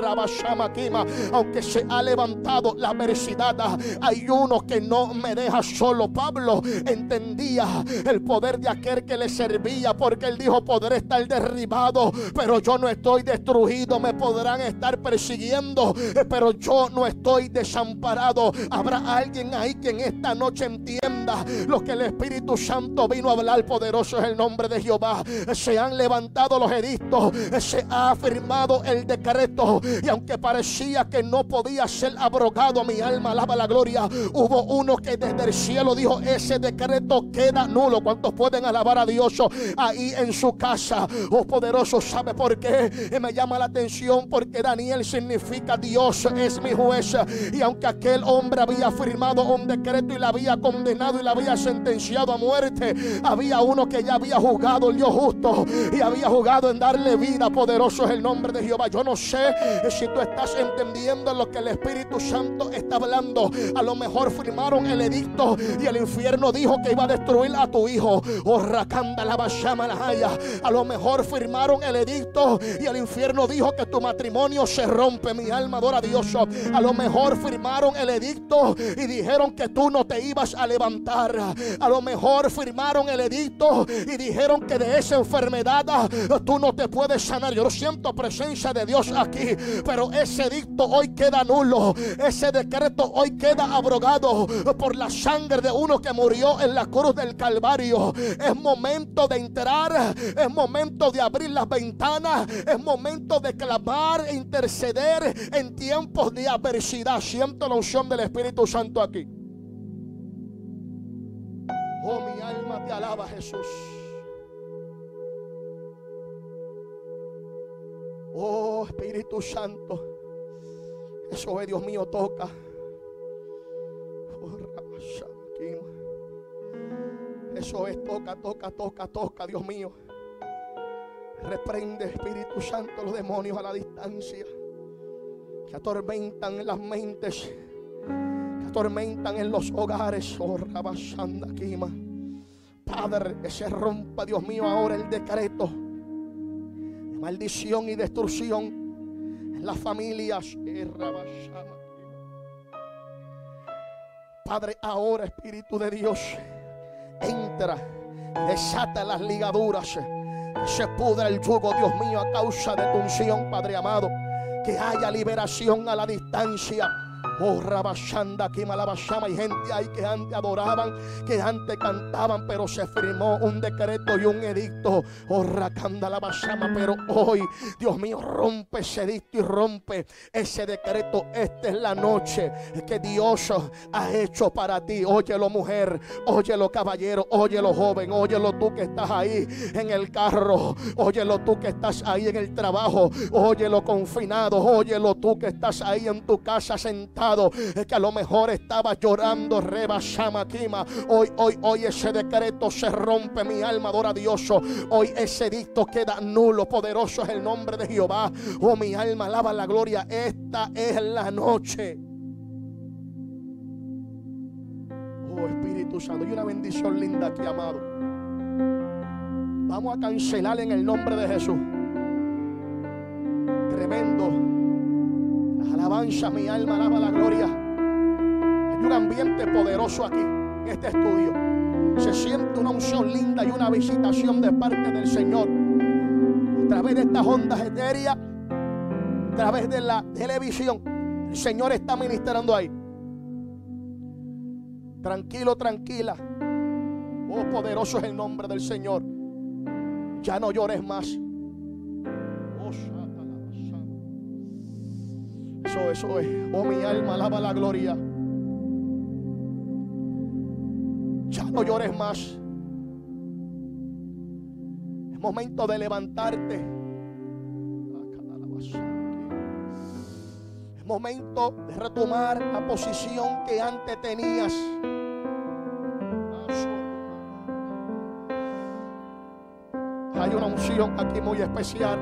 aunque se ha levantado la adversidad, hay uno que no me deja solo. Pablo entendía el poder de aquel que le servía, porque él dijo: podré estar derribado, pero yo no estoy destruido. Me podrán estar persiguiendo, pero yo no estoy desamparado. Habrá alguien ahí que en esta noche entienda lo que el Espíritu Santo vino a hablar. Poderoso es el nombre de Jehová. Se han levantado los edictos, se ha firmado el decreto, y aunque parecía que no podía ser abrogado, mi alma alaba la gloria, hubo uno que desde el cielo dijo: ese decreto queda nulo. ¿Cuántos pueden alabar a Dios ahí en su casa? Oh, poderoso, ¿sabe por qué? Me llama la atención porque Daniel significa Dios es mi juez. Y aunque aquel hombre había firmado un decreto y la había condenado y la había sentenciado a muerte, había uno que ya había juzgado el Dios justo y había juzgado en darle vida. Poderoso es el nombre de Jehová. Yo no sé si tú estás entendiendo lo que el Espíritu Santo está hablando. A lo mejor firmaron el edicto y el infierno dijo que iba a destruir a tu hijo. Oh, Rakanda la Bashama la Haya. A lo mejor firmaron el edicto y el infierno dijo que tu matrimonio se rompe. Mi alma adora a Dios. A lo mejor firmaron el edicto y dijeron que tú no te ibas a levantar. A lo mejor firmaron el edicto y dijeron que de esa enfermedad tú no te puedes sanar. Yo siento presencia de Dios aquí, pero ese edicto hoy queda nulo. Ese decreto hoy queda abrogado por la sangre de uno que murió en la cruz del Calvario. Es momento de entrar, es momento de abrir las ventanas, es momento de clamar e interceder en tiempos de adversidad. Siento la unción del Espíritu Santo aquí. Oh, mi alma te alaba, Jesús. Oh Espíritu Santo, eso es, Dios mío, toca. Eso es, toca, Dios mío. Reprende, Espíritu Santo, los demonios a la distancia que atormentan en las mentes, que atormentan en los hogares. Oh, Rabashanda Kima. Padre, que se rompa, Dios mío, ahora el decreto de maldición y destrucción en las familias. Padre, ahora, Espíritu de Dios, entra, desata las ligaduras, que se pudra el yugo, Dios mío, a causa de tu unción, Padre amado. Que haya liberación a la distancia. Oh, Rabashanda, Kimalabashama. Hay gente ahí que antes adoraban, que antes cantaban, pero se firmó un decreto y un edicto. Oh, Rakanda Labashama. Pero hoy, Dios mío, rompe ese edicto y rompe ese decreto. Esta es la noche que Dios ha hecho para ti. Óyelo, mujer, óyelo, caballero, óyelo, joven, óyelo tú que estás ahí en el carro, óyelo tú que estás ahí en el trabajo, óyelo confinado, óyelo tú que estás ahí en tu casa sentado. Es que a lo mejor estabas llorando, Reba Shama Kima. Hoy ese decreto se rompe, mi alma adora a Dios. Hoy ese edicto queda nulo. Poderoso es el nombre de Jehová. Oh, mi alma alaba la gloria. Esta es la noche. Oh, Espíritu Santo, y una bendición linda aquí, amado. Vamos a cancelar en el nombre de Jesús. Tremendo. Alabanza, mi alma alaba la gloria. Hay un ambiente poderoso aquí en este estudio. Se siente una unción linda y una visitación de parte del Señor. A través de estas ondas etéreas, a través de la televisión, el Señor está ministrando ahí. Tranquilo, tranquila. Oh, poderoso es el nombre del Señor. Ya no llores más. Oh, eso es. Oh, mi alma alaba la gloria. Ya no llores más. Es momento de levantarte. Es momento de retomar la posición que antes tenías. Hay una unción aquí muy especial.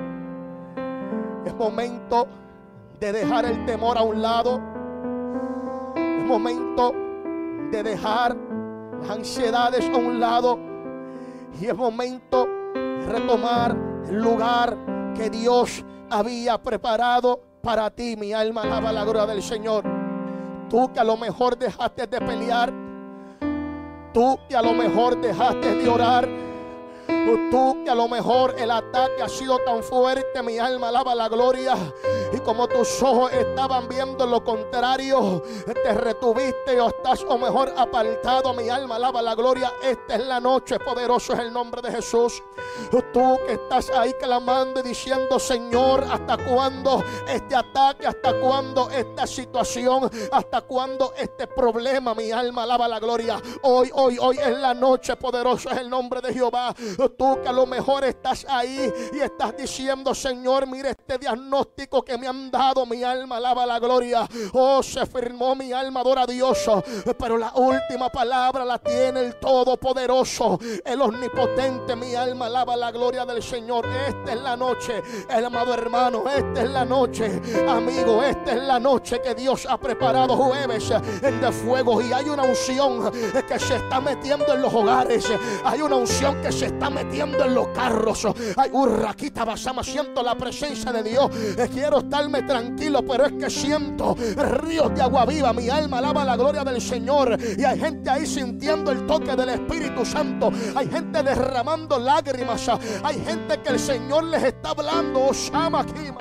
Es momento de dejar el temor a un lado. Es momento de dejar las ansiedades a un lado. Y es momento de retomar el lugar que Dios había preparado para ti. Mi alma alaba la gloria del Señor. Tú que a lo mejor dejaste de pelear. Tú que a lo mejor dejaste de orar. Tú que a lo mejor el ataque ha sido tan fuerte, mi alma alaba la gloria. Y como tus ojos estaban viendo lo contrario, te retuviste o estás o mejor apartado, mi alma alaba la gloria. Esta es la noche, poderoso es el nombre de Jesús. Tú que estás ahí clamando y diciendo: Señor, ¿hasta cuándo este ataque? ¿Hasta cuándo esta situación? ¿Hasta cuándo este problema? Mi alma alaba la gloria. Hoy es la noche, poderoso es el nombre de Jehová. Tú que a lo mejor estás ahí y estás diciendo: Señor, mire este diagnóstico que me han dado. Mi alma alaba la gloria. Oh, se firmó, mi alma adora a Dios. Pero la última palabra la tiene el Todopoderoso, el Omnipotente. Mi alma alaba la gloria del Señor. Esta es la noche, el amado hermano. Esta es la noche, amigo. Esta es la noche que Dios ha preparado, jueves de fuego. Y hay una unción que se está metiendo en los hogares. Hay una unción que se está metiendo en los carros. Hay urraquita basama. Siento la presencia de Dios. Quiero estarme tranquilo, pero es que siento ríos de agua viva. Mi alma alaba la gloria del Señor. Y hay gente ahí sintiendo el toque del Espíritu Santo. Hay gente derramando lágrimas. Hay gente que el Señor les está hablando. Oh, Shama Kima.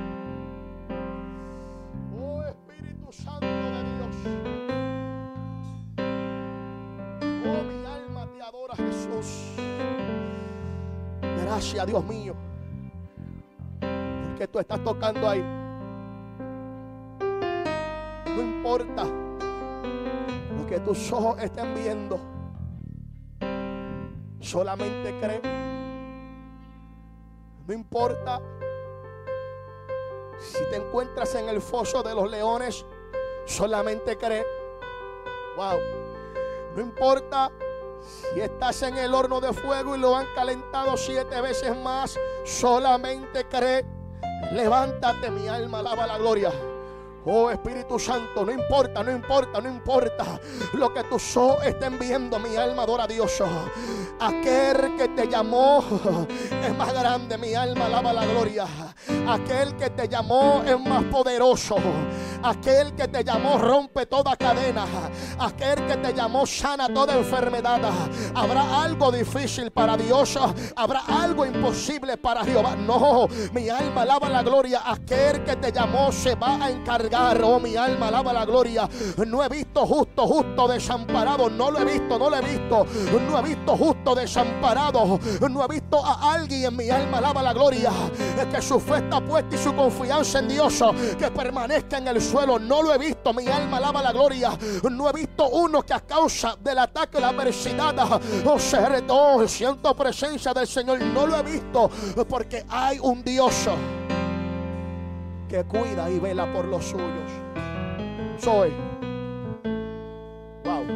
Oh, Espíritu Santo de Dios. Oh, mi alma te adora, Jesús. Gracias, Dios mío, porque tú estás tocando ahí. No importa lo que tus ojos estén viendo, solamente cree. No importa Si te encuentras en el foso de los leones, solamente cree. Wow. No importa si estás en el horno de fuego y lo han calentado 7 veces más, solamente cree. Levántate, mi alma, alaba la gloria. Oh Espíritu Santo, no importa, no importa, no importa lo que tus ojos estén viendo, mi alma adora a Dios. Aquel que te llamó es más grande, mi alma alaba la gloria. Aquel que te llamó es más poderoso. Aquel que te llamó rompe toda cadena. Aquel que te llamó sana toda enfermedad. ¿Habrá algo difícil para Dios? ¿Habrá algo imposible para Jehová? No, mi alma alaba la gloria. Aquel que te llamó se va a encargar. Oh, mi alma alaba la gloria. No he visto justo desamparado. No lo he visto, no lo he visto. No he visto justo desamparado. No he visto a alguien, mi alma alaba la gloria, que su fe está puesta y su confianza en Dios, que permanezca en el suelo. No lo he visto, mi alma alaba la gloria. No he visto uno que a causa del ataque de la adversidad se retó. Siento presencia del Señor. No lo he visto, porque hay un Dios que cuida y vela por los suyos. Soy. Wow.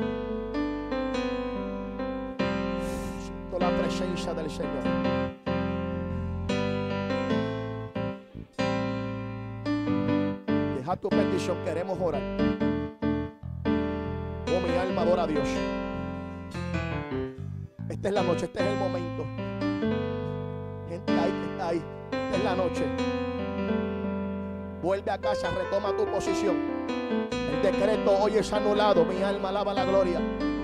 Siento la presencia del Señor. Deja tu petición, queremos orar. Oh, mi alma adora a Dios. Esta es la noche, este es el momento. Gente ahí que está ahí. Esta es la noche. Vuelve a casa, retoma tu posición. El decreto hoy es anulado, mi alma alaba la gloria.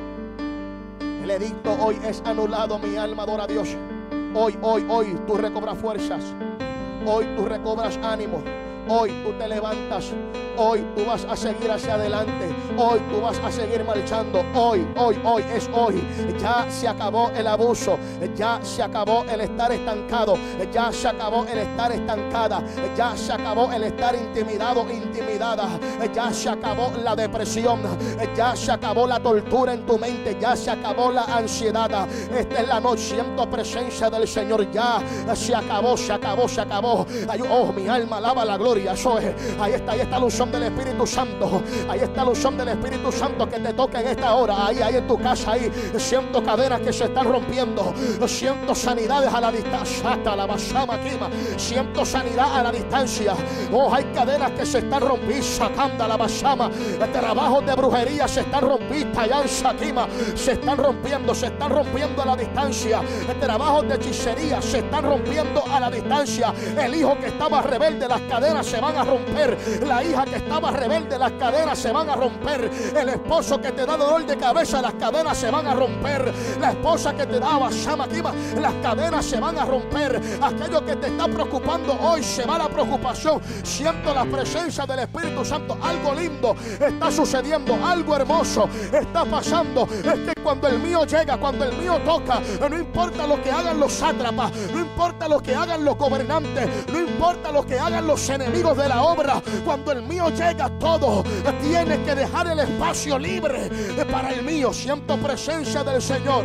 El edicto hoy es anulado, mi alma adora a Dios. Hoy tú recobras fuerzas. Hoy tú recobras ánimo. Hoy tú te levantas. Hoy tú vas a seguir hacia adelante. Hoy tú vas a seguir marchando. Hoy es hoy. Ya se acabó el abuso. Ya se acabó el estar estancado. Ya se acabó el estar estancada. Ya se acabó el estar intimidado, intimidada. Ya se acabó la depresión. Ya se acabó la tortura en tu mente. Ya se acabó la ansiedad. Esta es la noche. Siento presencia del Señor. Ya se acabó, se acabó, se acabó. Ay, oh, mi alma alaba la gloria. Eso es. Ahí está la unción del Espíritu Santo. Ahí está la unción del Espíritu Santo que te toca en esta hora. Ahí en tu casa, ahí siento cadenas que se están rompiendo. Siento sanidades a la distancia. Hasta la basama quima. Siento sanidad a la distancia. Oh, hay cadenas que se están rompiendo. Sacando la basama. Trabajos de brujería se están rompiendo. Allá en Saquima se están rompiendo a la distancia. Trabajos de hechicería se están rompiendo a la distancia. El hijo que estaba rebelde, las cadenas se van a romper. La hija que estaba rebelde, las cadenas se van a romper. El esposo que te da dolor de cabeza, las cadenas se van a romper. La esposa que te daba Shamaquima, las cadenas se van a romper. Aquello que te está preocupando hoy, se va la preocupación. Siento la presencia del Espíritu Santo. Algo lindo está sucediendo, algo hermoso está pasando. Es que cuando el mío llega, cuando el mío toca, no importa lo que hagan los sátrapas, no importa lo que hagan los gobernantes, no importa lo que hagan los enemigos de la obra, cuando el mío llega, todo tiene que dejar el espacio libre para el mío. Siento presencia del Señor.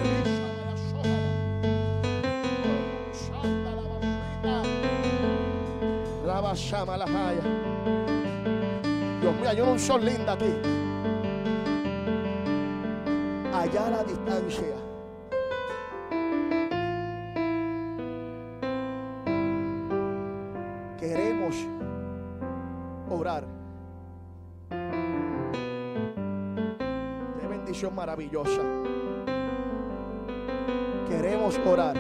La basama, la jaya. Dios mío, hay una unción linda aquí. Allá a la distancia. Queremos orar. Qué bendición maravillosa. Queremos orar.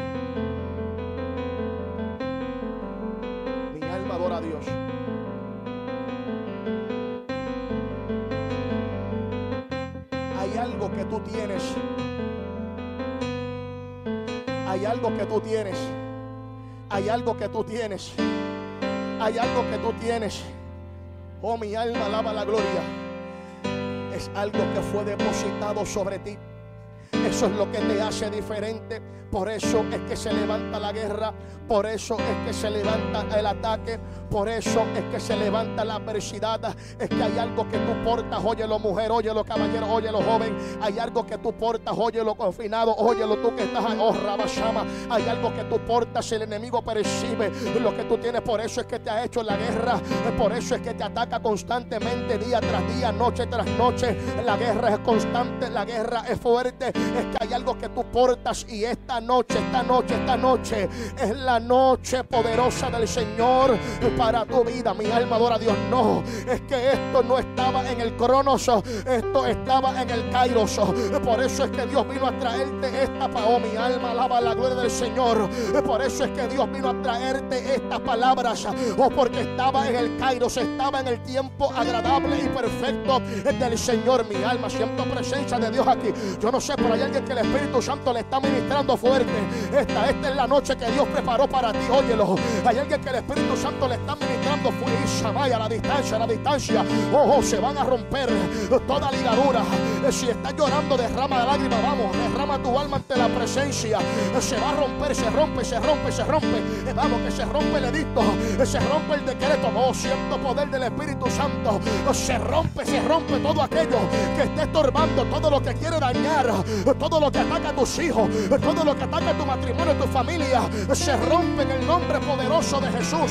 Mi alma adora a Dios. Hay algo que tú tienes. Hay algo que tú tienes. Hay algo que tú tienes. Hay algo que tú tienes. Oh, mi alma alaba la gloria. Es algo que fue depositado sobre ti. Eso es lo que te hace diferente. Por eso es que se levanta la guerra. Por eso es que se levanta el ataque. Por eso es que se levanta la adversidad. Es que hay algo que tú portas. Óyelo, mujer, óyelo, caballero, óyelo, joven. Hay algo que tú portas. Óyelo, confinado, óyelo, tú que estás ahí. Oh, Rabashama. Hay algo que tú portas. El enemigo percibe lo que tú tienes. Por eso es que te ha hecho la guerra. Por eso es que te ataca constantemente, día tras día, noche tras noche. La guerra es constante, la guerra es fuerte. Es que hay algo que tú portas. Y esta noche es la noche poderosa del Señor para tu vida. Mi alma adora a Dios. No, es que esto no estaba en el Cronos, esto estaba en el Kairos. Por eso es que Dios vino a traerte esta mi alma alaba la gloria del Señor. Por eso es que Dios vino a traerte estas palabras, porque estaba en el Kairos, estaba en el tiempo agradable y perfecto del Señor. Mi alma, siento presencia de Dios aquí. Yo no sé, pero hay alguien que el Espíritu Santo le está ministrando fuerte. Esta es la noche que Dios preparó para ti. Óyelo. Hay alguien que el Espíritu Santo le está ministrando fuerte. Shamaya, la distancia. Oh, se van a romper toda ligadura. Si estás llorando, derrama la lágrima. Vamos, derrama tu alma ante la presencia. Se va a romper, se rompe. Vamos, que se rompe el edicto, se rompe el decreto. Oh, siento poder del Espíritu Santo. Se rompe todo aquello que esté estorbando, todo lo que quiere dañar, todo lo que ataca a tus hijos, todo lo que ataca a tu matrimonio, a tu familia. Se rompe en el nombre poderoso de Jesús.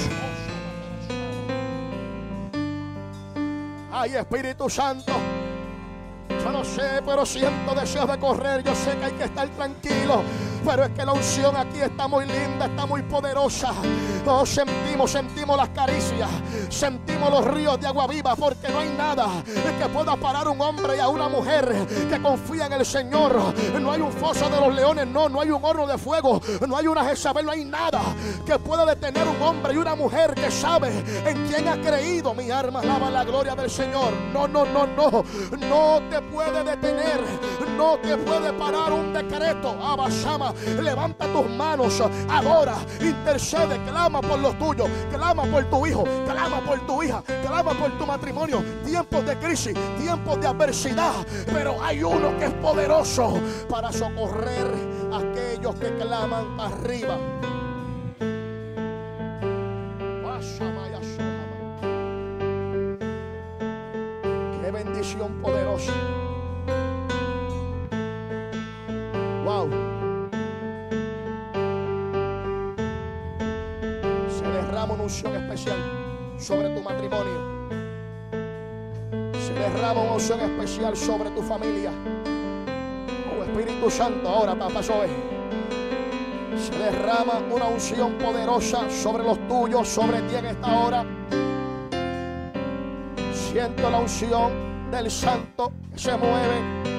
Ay, Espíritu Santo, yo no sé, pero siento deseos de correr. Yo sé que hay que estar tranquilo, pero es que la unción aquí está muy linda, está muy poderosa. Oh, sentimos las caricias, sentimos los ríos de agua viva, porque no hay nada que pueda parar un hombre y a una mujer que confía en el Señor. No hay un foso de los leones, no hay un horno de fuego, no hay una Jezabel, no hay nada que pueda detener un hombre y una mujer que sabe en quién ha creído. Mi alma alaba la gloria del Señor. No te puede detener, no te puede parar un decreto. Abashama, levanta tus manos, adora, intercede, clama por los tuyos, clama por tu hijo, clama por tu hija, clama por tu matrimonio. Tiempos de crisis, tiempos de adversidad, pero hay uno que es poderoso para socorrer a aquellos que claman arriba. Qué bendición poderosa. Wow. Se derrama una unción especial sobre tu matrimonio. Se derrama una unción especial sobre tu familia. Oh, Espíritu Santo, ahora papá Zoe. Se derrama una unción poderosa sobre los tuyos, sobre ti en esta hora. Siento la unción del Santo que se mueve.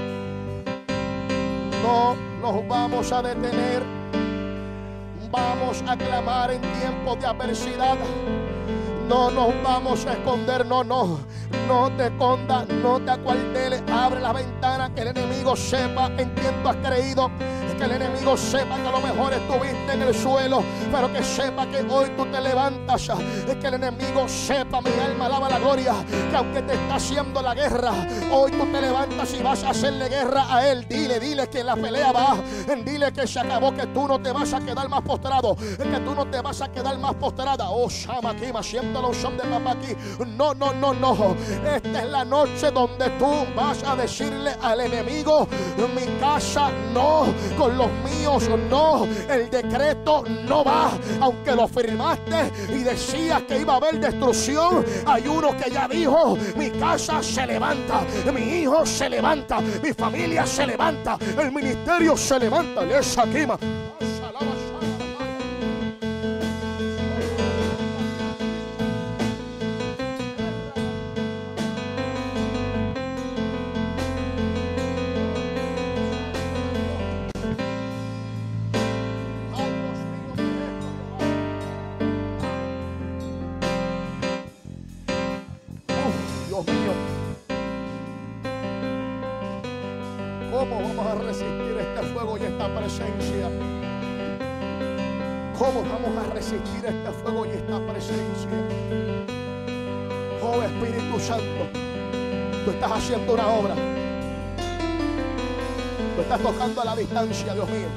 No nos vamos a detener. Vamos a clamar en tiempos de adversidad. No nos vamos a esconder. No te escondas, no te acuarteles. Abre la ventana, que el enemigo sepa en quién tú has creído. Que el enemigo sepa que a lo mejor estuviste en el suelo, pero que sepa que hoy tú te levantas. Es que el enemigo sepa, mi alma alaba la gloria, que aunque te está haciendo la guerra, hoy tú te levantas y vas a hacerle guerra a él. Dile que la pelea va. Dile que se acabó, que tú no te vas a quedar más postrado, que tú no te vas a quedar más postrada. Oh, Shama, aquí me siento la unción de papá aquí. No. Esta es la noche donde tú vas a decirle al enemigo: mi casa no, con los míos no, el decreto no va. Aunque lo firmaste y decías que iba a haber destrucción, hay uno que ya dijo: mi casa se levanta, mi hijo se levanta, mi familia se levanta, el ministerio se levanta. Les aquima. Dios mío, ¿cómo vamos a resistir este fuego y esta presencia? ¿Cómo vamos a resistir este fuego y esta presencia? Oh, Espíritu Santo, tú estás haciendo una obra. Tú estás tocando a la distancia, Dios mío.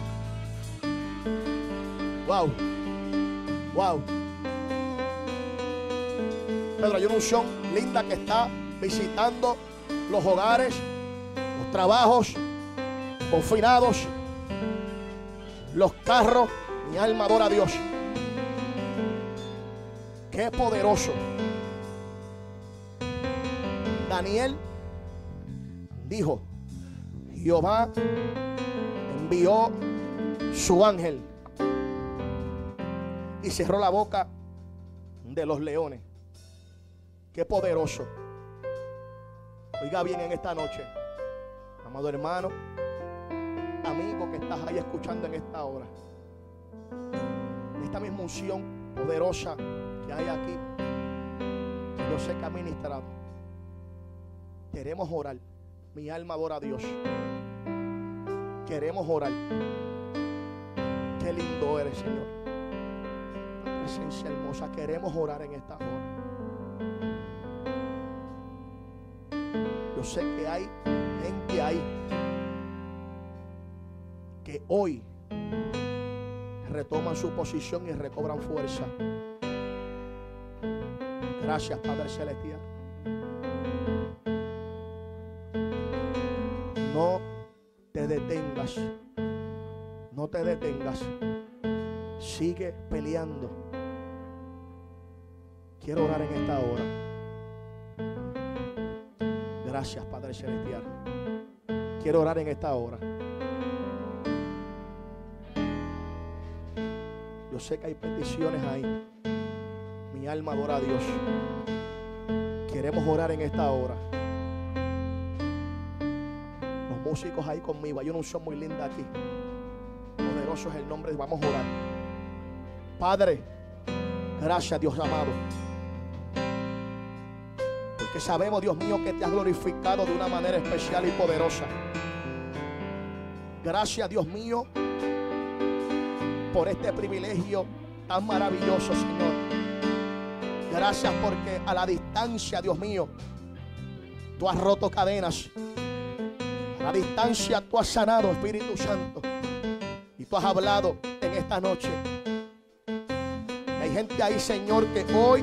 Wow. Wow. Pedro, hay una unción linda que está visitando los hogares, los trabajos, confinados, los carros. Mi alma adora a Dios. Qué poderoso. Daniel dijo: Jehová envió su ángel y cerró la boca de los leones. Qué poderoso. Oiga bien en esta noche, amado hermano, amigo que estás ahí escuchando en esta hora, esta misma unción poderosa que hay aquí, que yo sé que ha ministrado, queremos orar. Mi alma adora a Dios. Queremos orar. Qué lindo eres, Señor. La presencia hermosa. Queremos orar en esta hora. Yo sé que hay gente ahí que hoy retoman su posición y recobran fuerza. Gracias, Padre Celestial. No te detengas. No te detengas. Sigue peleando. Quiero orar en esta hora. Gracias, Padre Celestial. Quiero orar en esta hora. Yo sé que hay peticiones ahí. Mi alma adora a Dios. Queremos orar en esta hora. Los músicos ahí conmigo. Hay una unción muy linda aquí. Poderoso es el nombre. Vamos a orar. Padre, gracias, Dios amado. Porque sabemos, Dios mío, que te has glorificado de una manera especial y poderosa. Gracias, Dios mío, por este privilegio tan maravilloso, Señor. Gracias porque a la distancia, Dios mío, tú has roto cadenas. A la distancia tú has sanado, Espíritu Santo. Y tú has hablado en esta noche. Hay gente ahí, Señor, que hoy,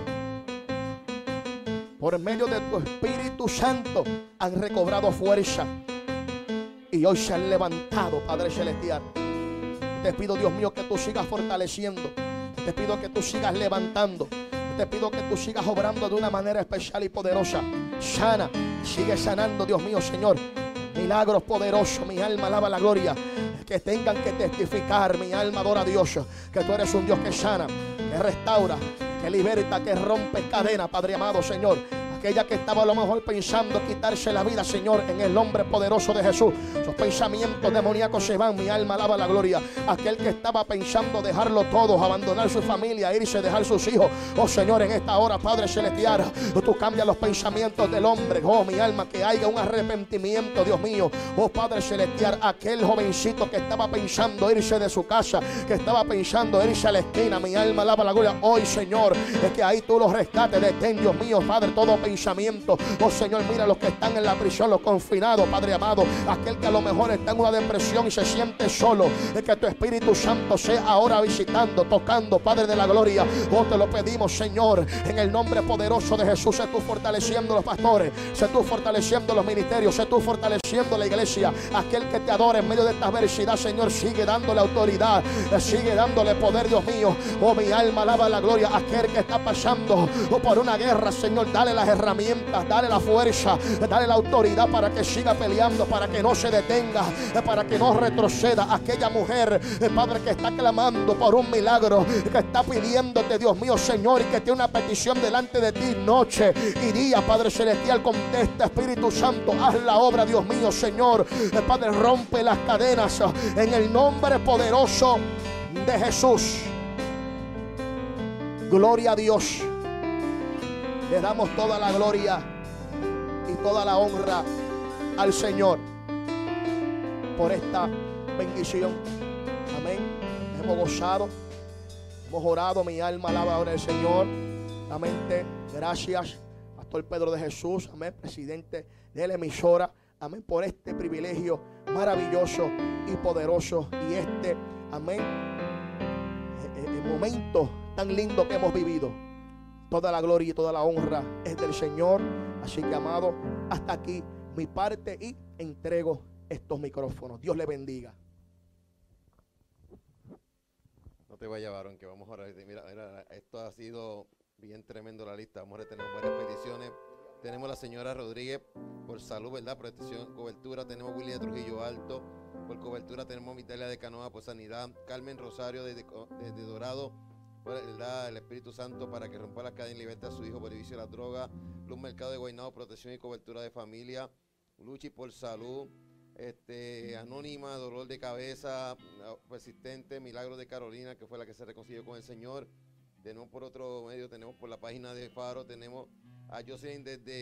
por medio de tu Espíritu Santo, han recobrado fuerza. Y hoy se han levantado, Padre Celestial. Te pido, Dios mío, que tú sigas fortaleciendo. Te pido que tú sigas levantando. Te pido que tú sigas obrando de una manera especial y poderosa. Sana, sigue sanando, Dios mío, Señor. Milagros poderosos, mi alma alaba la gloria. Que tengan que testificar, mi alma adora a Dios, que tú eres un Dios que sana, que restaura, que liberta, que rompe cadenas, Padre amado, Señor. Aquella que estaba a lo mejor pensando quitarse la vida, Señor, en el nombre poderoso de Jesús. Sus pensamientos demoníacos se van, mi alma alaba la gloria. Aquel que estaba pensando dejarlo todo, abandonar su familia, irse, dejar sus hijos. Oh Señor, en esta hora, Padre Celestial, tú cambias los pensamientos del hombre. Oh mi alma, que haya un arrepentimiento, Dios mío. Oh Padre Celestial, aquel jovencito que estaba pensando irse de su casa, que estaba pensando irse a la esquina, mi alma alaba la gloria. Hoy, Señor, es que ahí tú los rescates, detén, Dios mío, Padre, todo pensamiento. Oh Señor, mira los que están en la prisión, los confinados, Padre amado, aquel que a lo mejor está en una depresión y se siente solo, es que tu Espíritu Santo sea ahora visitando, tocando, Padre de la gloria. Oh, te lo pedimos, Señor, en el nombre poderoso de Jesús. Sé tú fortaleciendo los pastores, sé tú fortaleciendo los ministerios, sé tú fortaleciendo la iglesia. Aquel que te adora en medio de esta adversidad, Señor, sigue dándole autoridad, sigue dándole poder, Dios mío. Oh, mi alma alaba la gloria. Aquel que está pasando por una guerra, Señor, dale las herramientas, dale la fuerza, dale la autoridad para que siga peleando, para que no se detenga, para que no retroceda. Aquella mujer, Padre, que está clamando por un milagro, que está pidiéndote, Dios mío, Señor, y que tiene una petición delante de ti noche y día, Padre Celestial, contesta, Espíritu Santo, haz la obra, Dios mío, Señor. Padre, rompe las cadenas en el nombre poderoso de Jesús. Gloria a Dios. Le damos toda la gloria y toda la honra al Señor por esta bendición. Amén. Hemos gozado, hemos orado. Mi alma alaba ahora al Señor. Amén. Gracias, Pastor Pedro de Jesús. Amén. Presidente de la emisora amén, por este privilegio maravilloso y poderoso y amén, el momento tan lindo que hemos vivido. Toda la gloria y toda la honra es del Señor. Así que, amado, hasta aquí mi parte y entrego estos micrófonos. Dios le bendiga. No te vayas, varón, que vamos a orar. Mira, esto ha sido bien tremendo la lista. Vamos a tener varias peticiones. Tenemos la señora Rodríguez por salud, ¿verdad? Protección, cobertura. Tenemos Willy de Trujillo Alto por cobertura. Tenemos Mitalia de Canoa por sanidad. Carmen Rosario desde Dorado, ¿verdad? El Espíritu Santo para que rompa la cadena y liberte a su hijo por el vicio de la droga. Luz Mercado de Guaynabo, protección y cobertura de familia. Luchi por salud. Anónima, dolor de cabeza persistente. Milagro de Carolina, que fue la que se reconcilió con el Señor. Tenemos por otro medio, tenemos por la página de Faro, tenemos a Jocelyn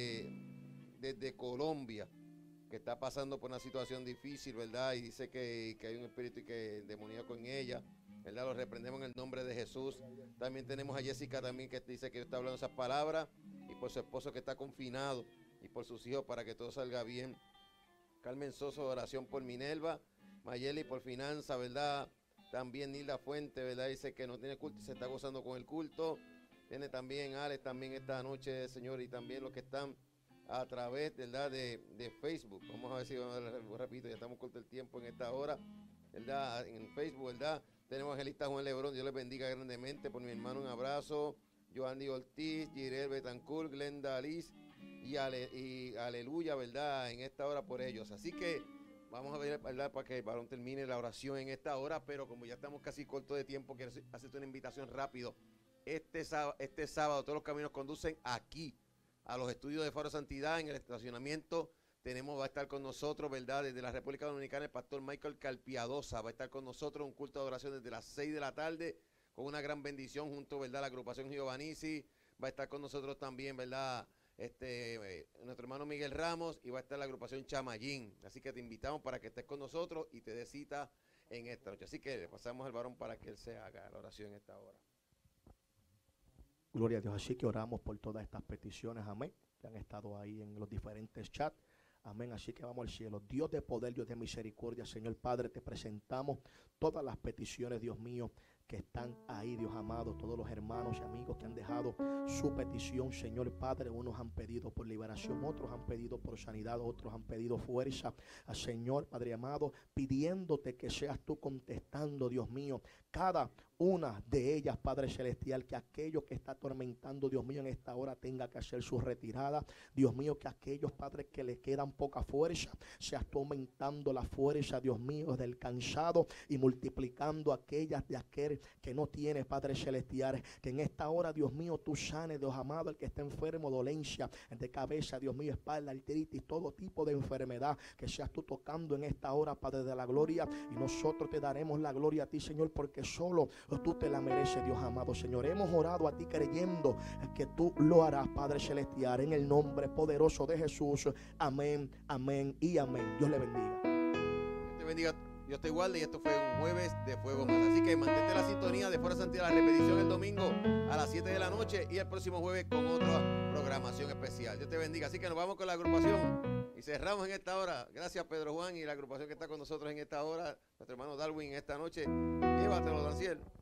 desde Colombia, que está pasando por una situación difícil, ¿verdad? Y dice que hay un espíritu demoníaco en ella, ¿verdad? Lo reprendemos en el nombre de Jesús. También tenemos a Jessica también, que dice que está hablando esas palabras, y por su esposo que está confinado, y por sus hijos para que todo salga bien. Carmen Soso, oración por Minerva. Mayeli por finanza, ¿verdad? También Nilda Fuente, ¿verdad? Dice que no tiene culto y se está gozando con el culto. Tiene también Alex también esta noche, Señor, y también los que están a través, ¿verdad? de Facebook. Vamos a ver si, repito, ya estamos corto el tiempo en esta hora, ¿verdad? En Facebook, ¿verdad? Tenemos a Angelista Juan Lebrón, Dios les bendiga grandemente. Por mi hermano un abrazo. Joanny Ortiz, Jirel Betancourt, Glenda Liz y aleluya, ¿verdad? En esta hora por ellos. Así que vamos a ver, ¿verdad? Para que el varón termine la oración en esta hora, pero como ya estamos casi corto de tiempo, quiero hacerte una invitación rápido. Este sábado todos los caminos conducen aquí, a los estudios de Faro Santidad, en el estacionamiento. Va a estar con nosotros, ¿verdad? Desde la República Dominicana, el pastor Michael Calpiadosa va a estar con nosotros, un culto de oración desde las 6 de la tarde, con una gran bendición junto, ¿verdad? La agrupación Giovanisi, va a estar con nosotros también, ¿verdad? Nuestro hermano Miguel Ramos, y va a estar la agrupación Chamayín. Así que te invitamos para que estés con nosotros y te des cita en esta noche. Así que le pasamos al varón para que él se haga la oración en esta hora. Gloria a Dios. Así que oramos por todas estas peticiones, amén, que han estado ahí en los diferentes chats. Amén. Así que vamos al cielo. Dios de poder, Dios de misericordia, Señor Padre, te presentamos todas las peticiones, Dios mío, que están ahí, Dios amado, todos los hermanos y amigos que han dejado su petición, Señor Padre. Unos han pedido por liberación, otros han pedido por sanidad, otros han pedido fuerza. Señor Padre amado, pidiéndote que seas tú contestando, Dios mío, cada una de ellas, Padre Celestial, que aquello que está atormentando, Dios mío, en esta hora tenga que hacer su retirada. Dios mío, que aquellos, Padre, que le quedan poca fuerza, seas tú aumentando la fuerza, Dios mío, del cansado y multiplicando aquellas de aquel que no tiene, Padre Celestial. Que en esta hora, Dios mío, tú sanes, Dios amado, el que está enfermo, dolencia de cabeza, Dios mío, espalda, artritis, todo tipo de enfermedad, que seas tú tocando en esta hora, Padre de la gloria, y nosotros te daremos la gloria a ti, Señor, porque solo tú te la mereces, Dios amado. Señor, hemos orado a ti creyendo que tú lo harás, Padre Celestial, en el nombre poderoso de Jesús. Amén, amén y amén. Dios le bendiga. Dios te bendiga, Dios te guarde, y esto fue un jueves de fuego más. Así que mantente la sintonía de Faro Santidad, la repetición el domingo a las 7 de la noche y el próximo jueves con otra programación especial. Dios te bendiga. Así que nos vamos con la agrupación y cerramos en esta hora. Gracias, Pedro Juan, y la agrupación que está con nosotros en esta hora, nuestro hermano Darwin en esta noche. Llévatelo, Danciel.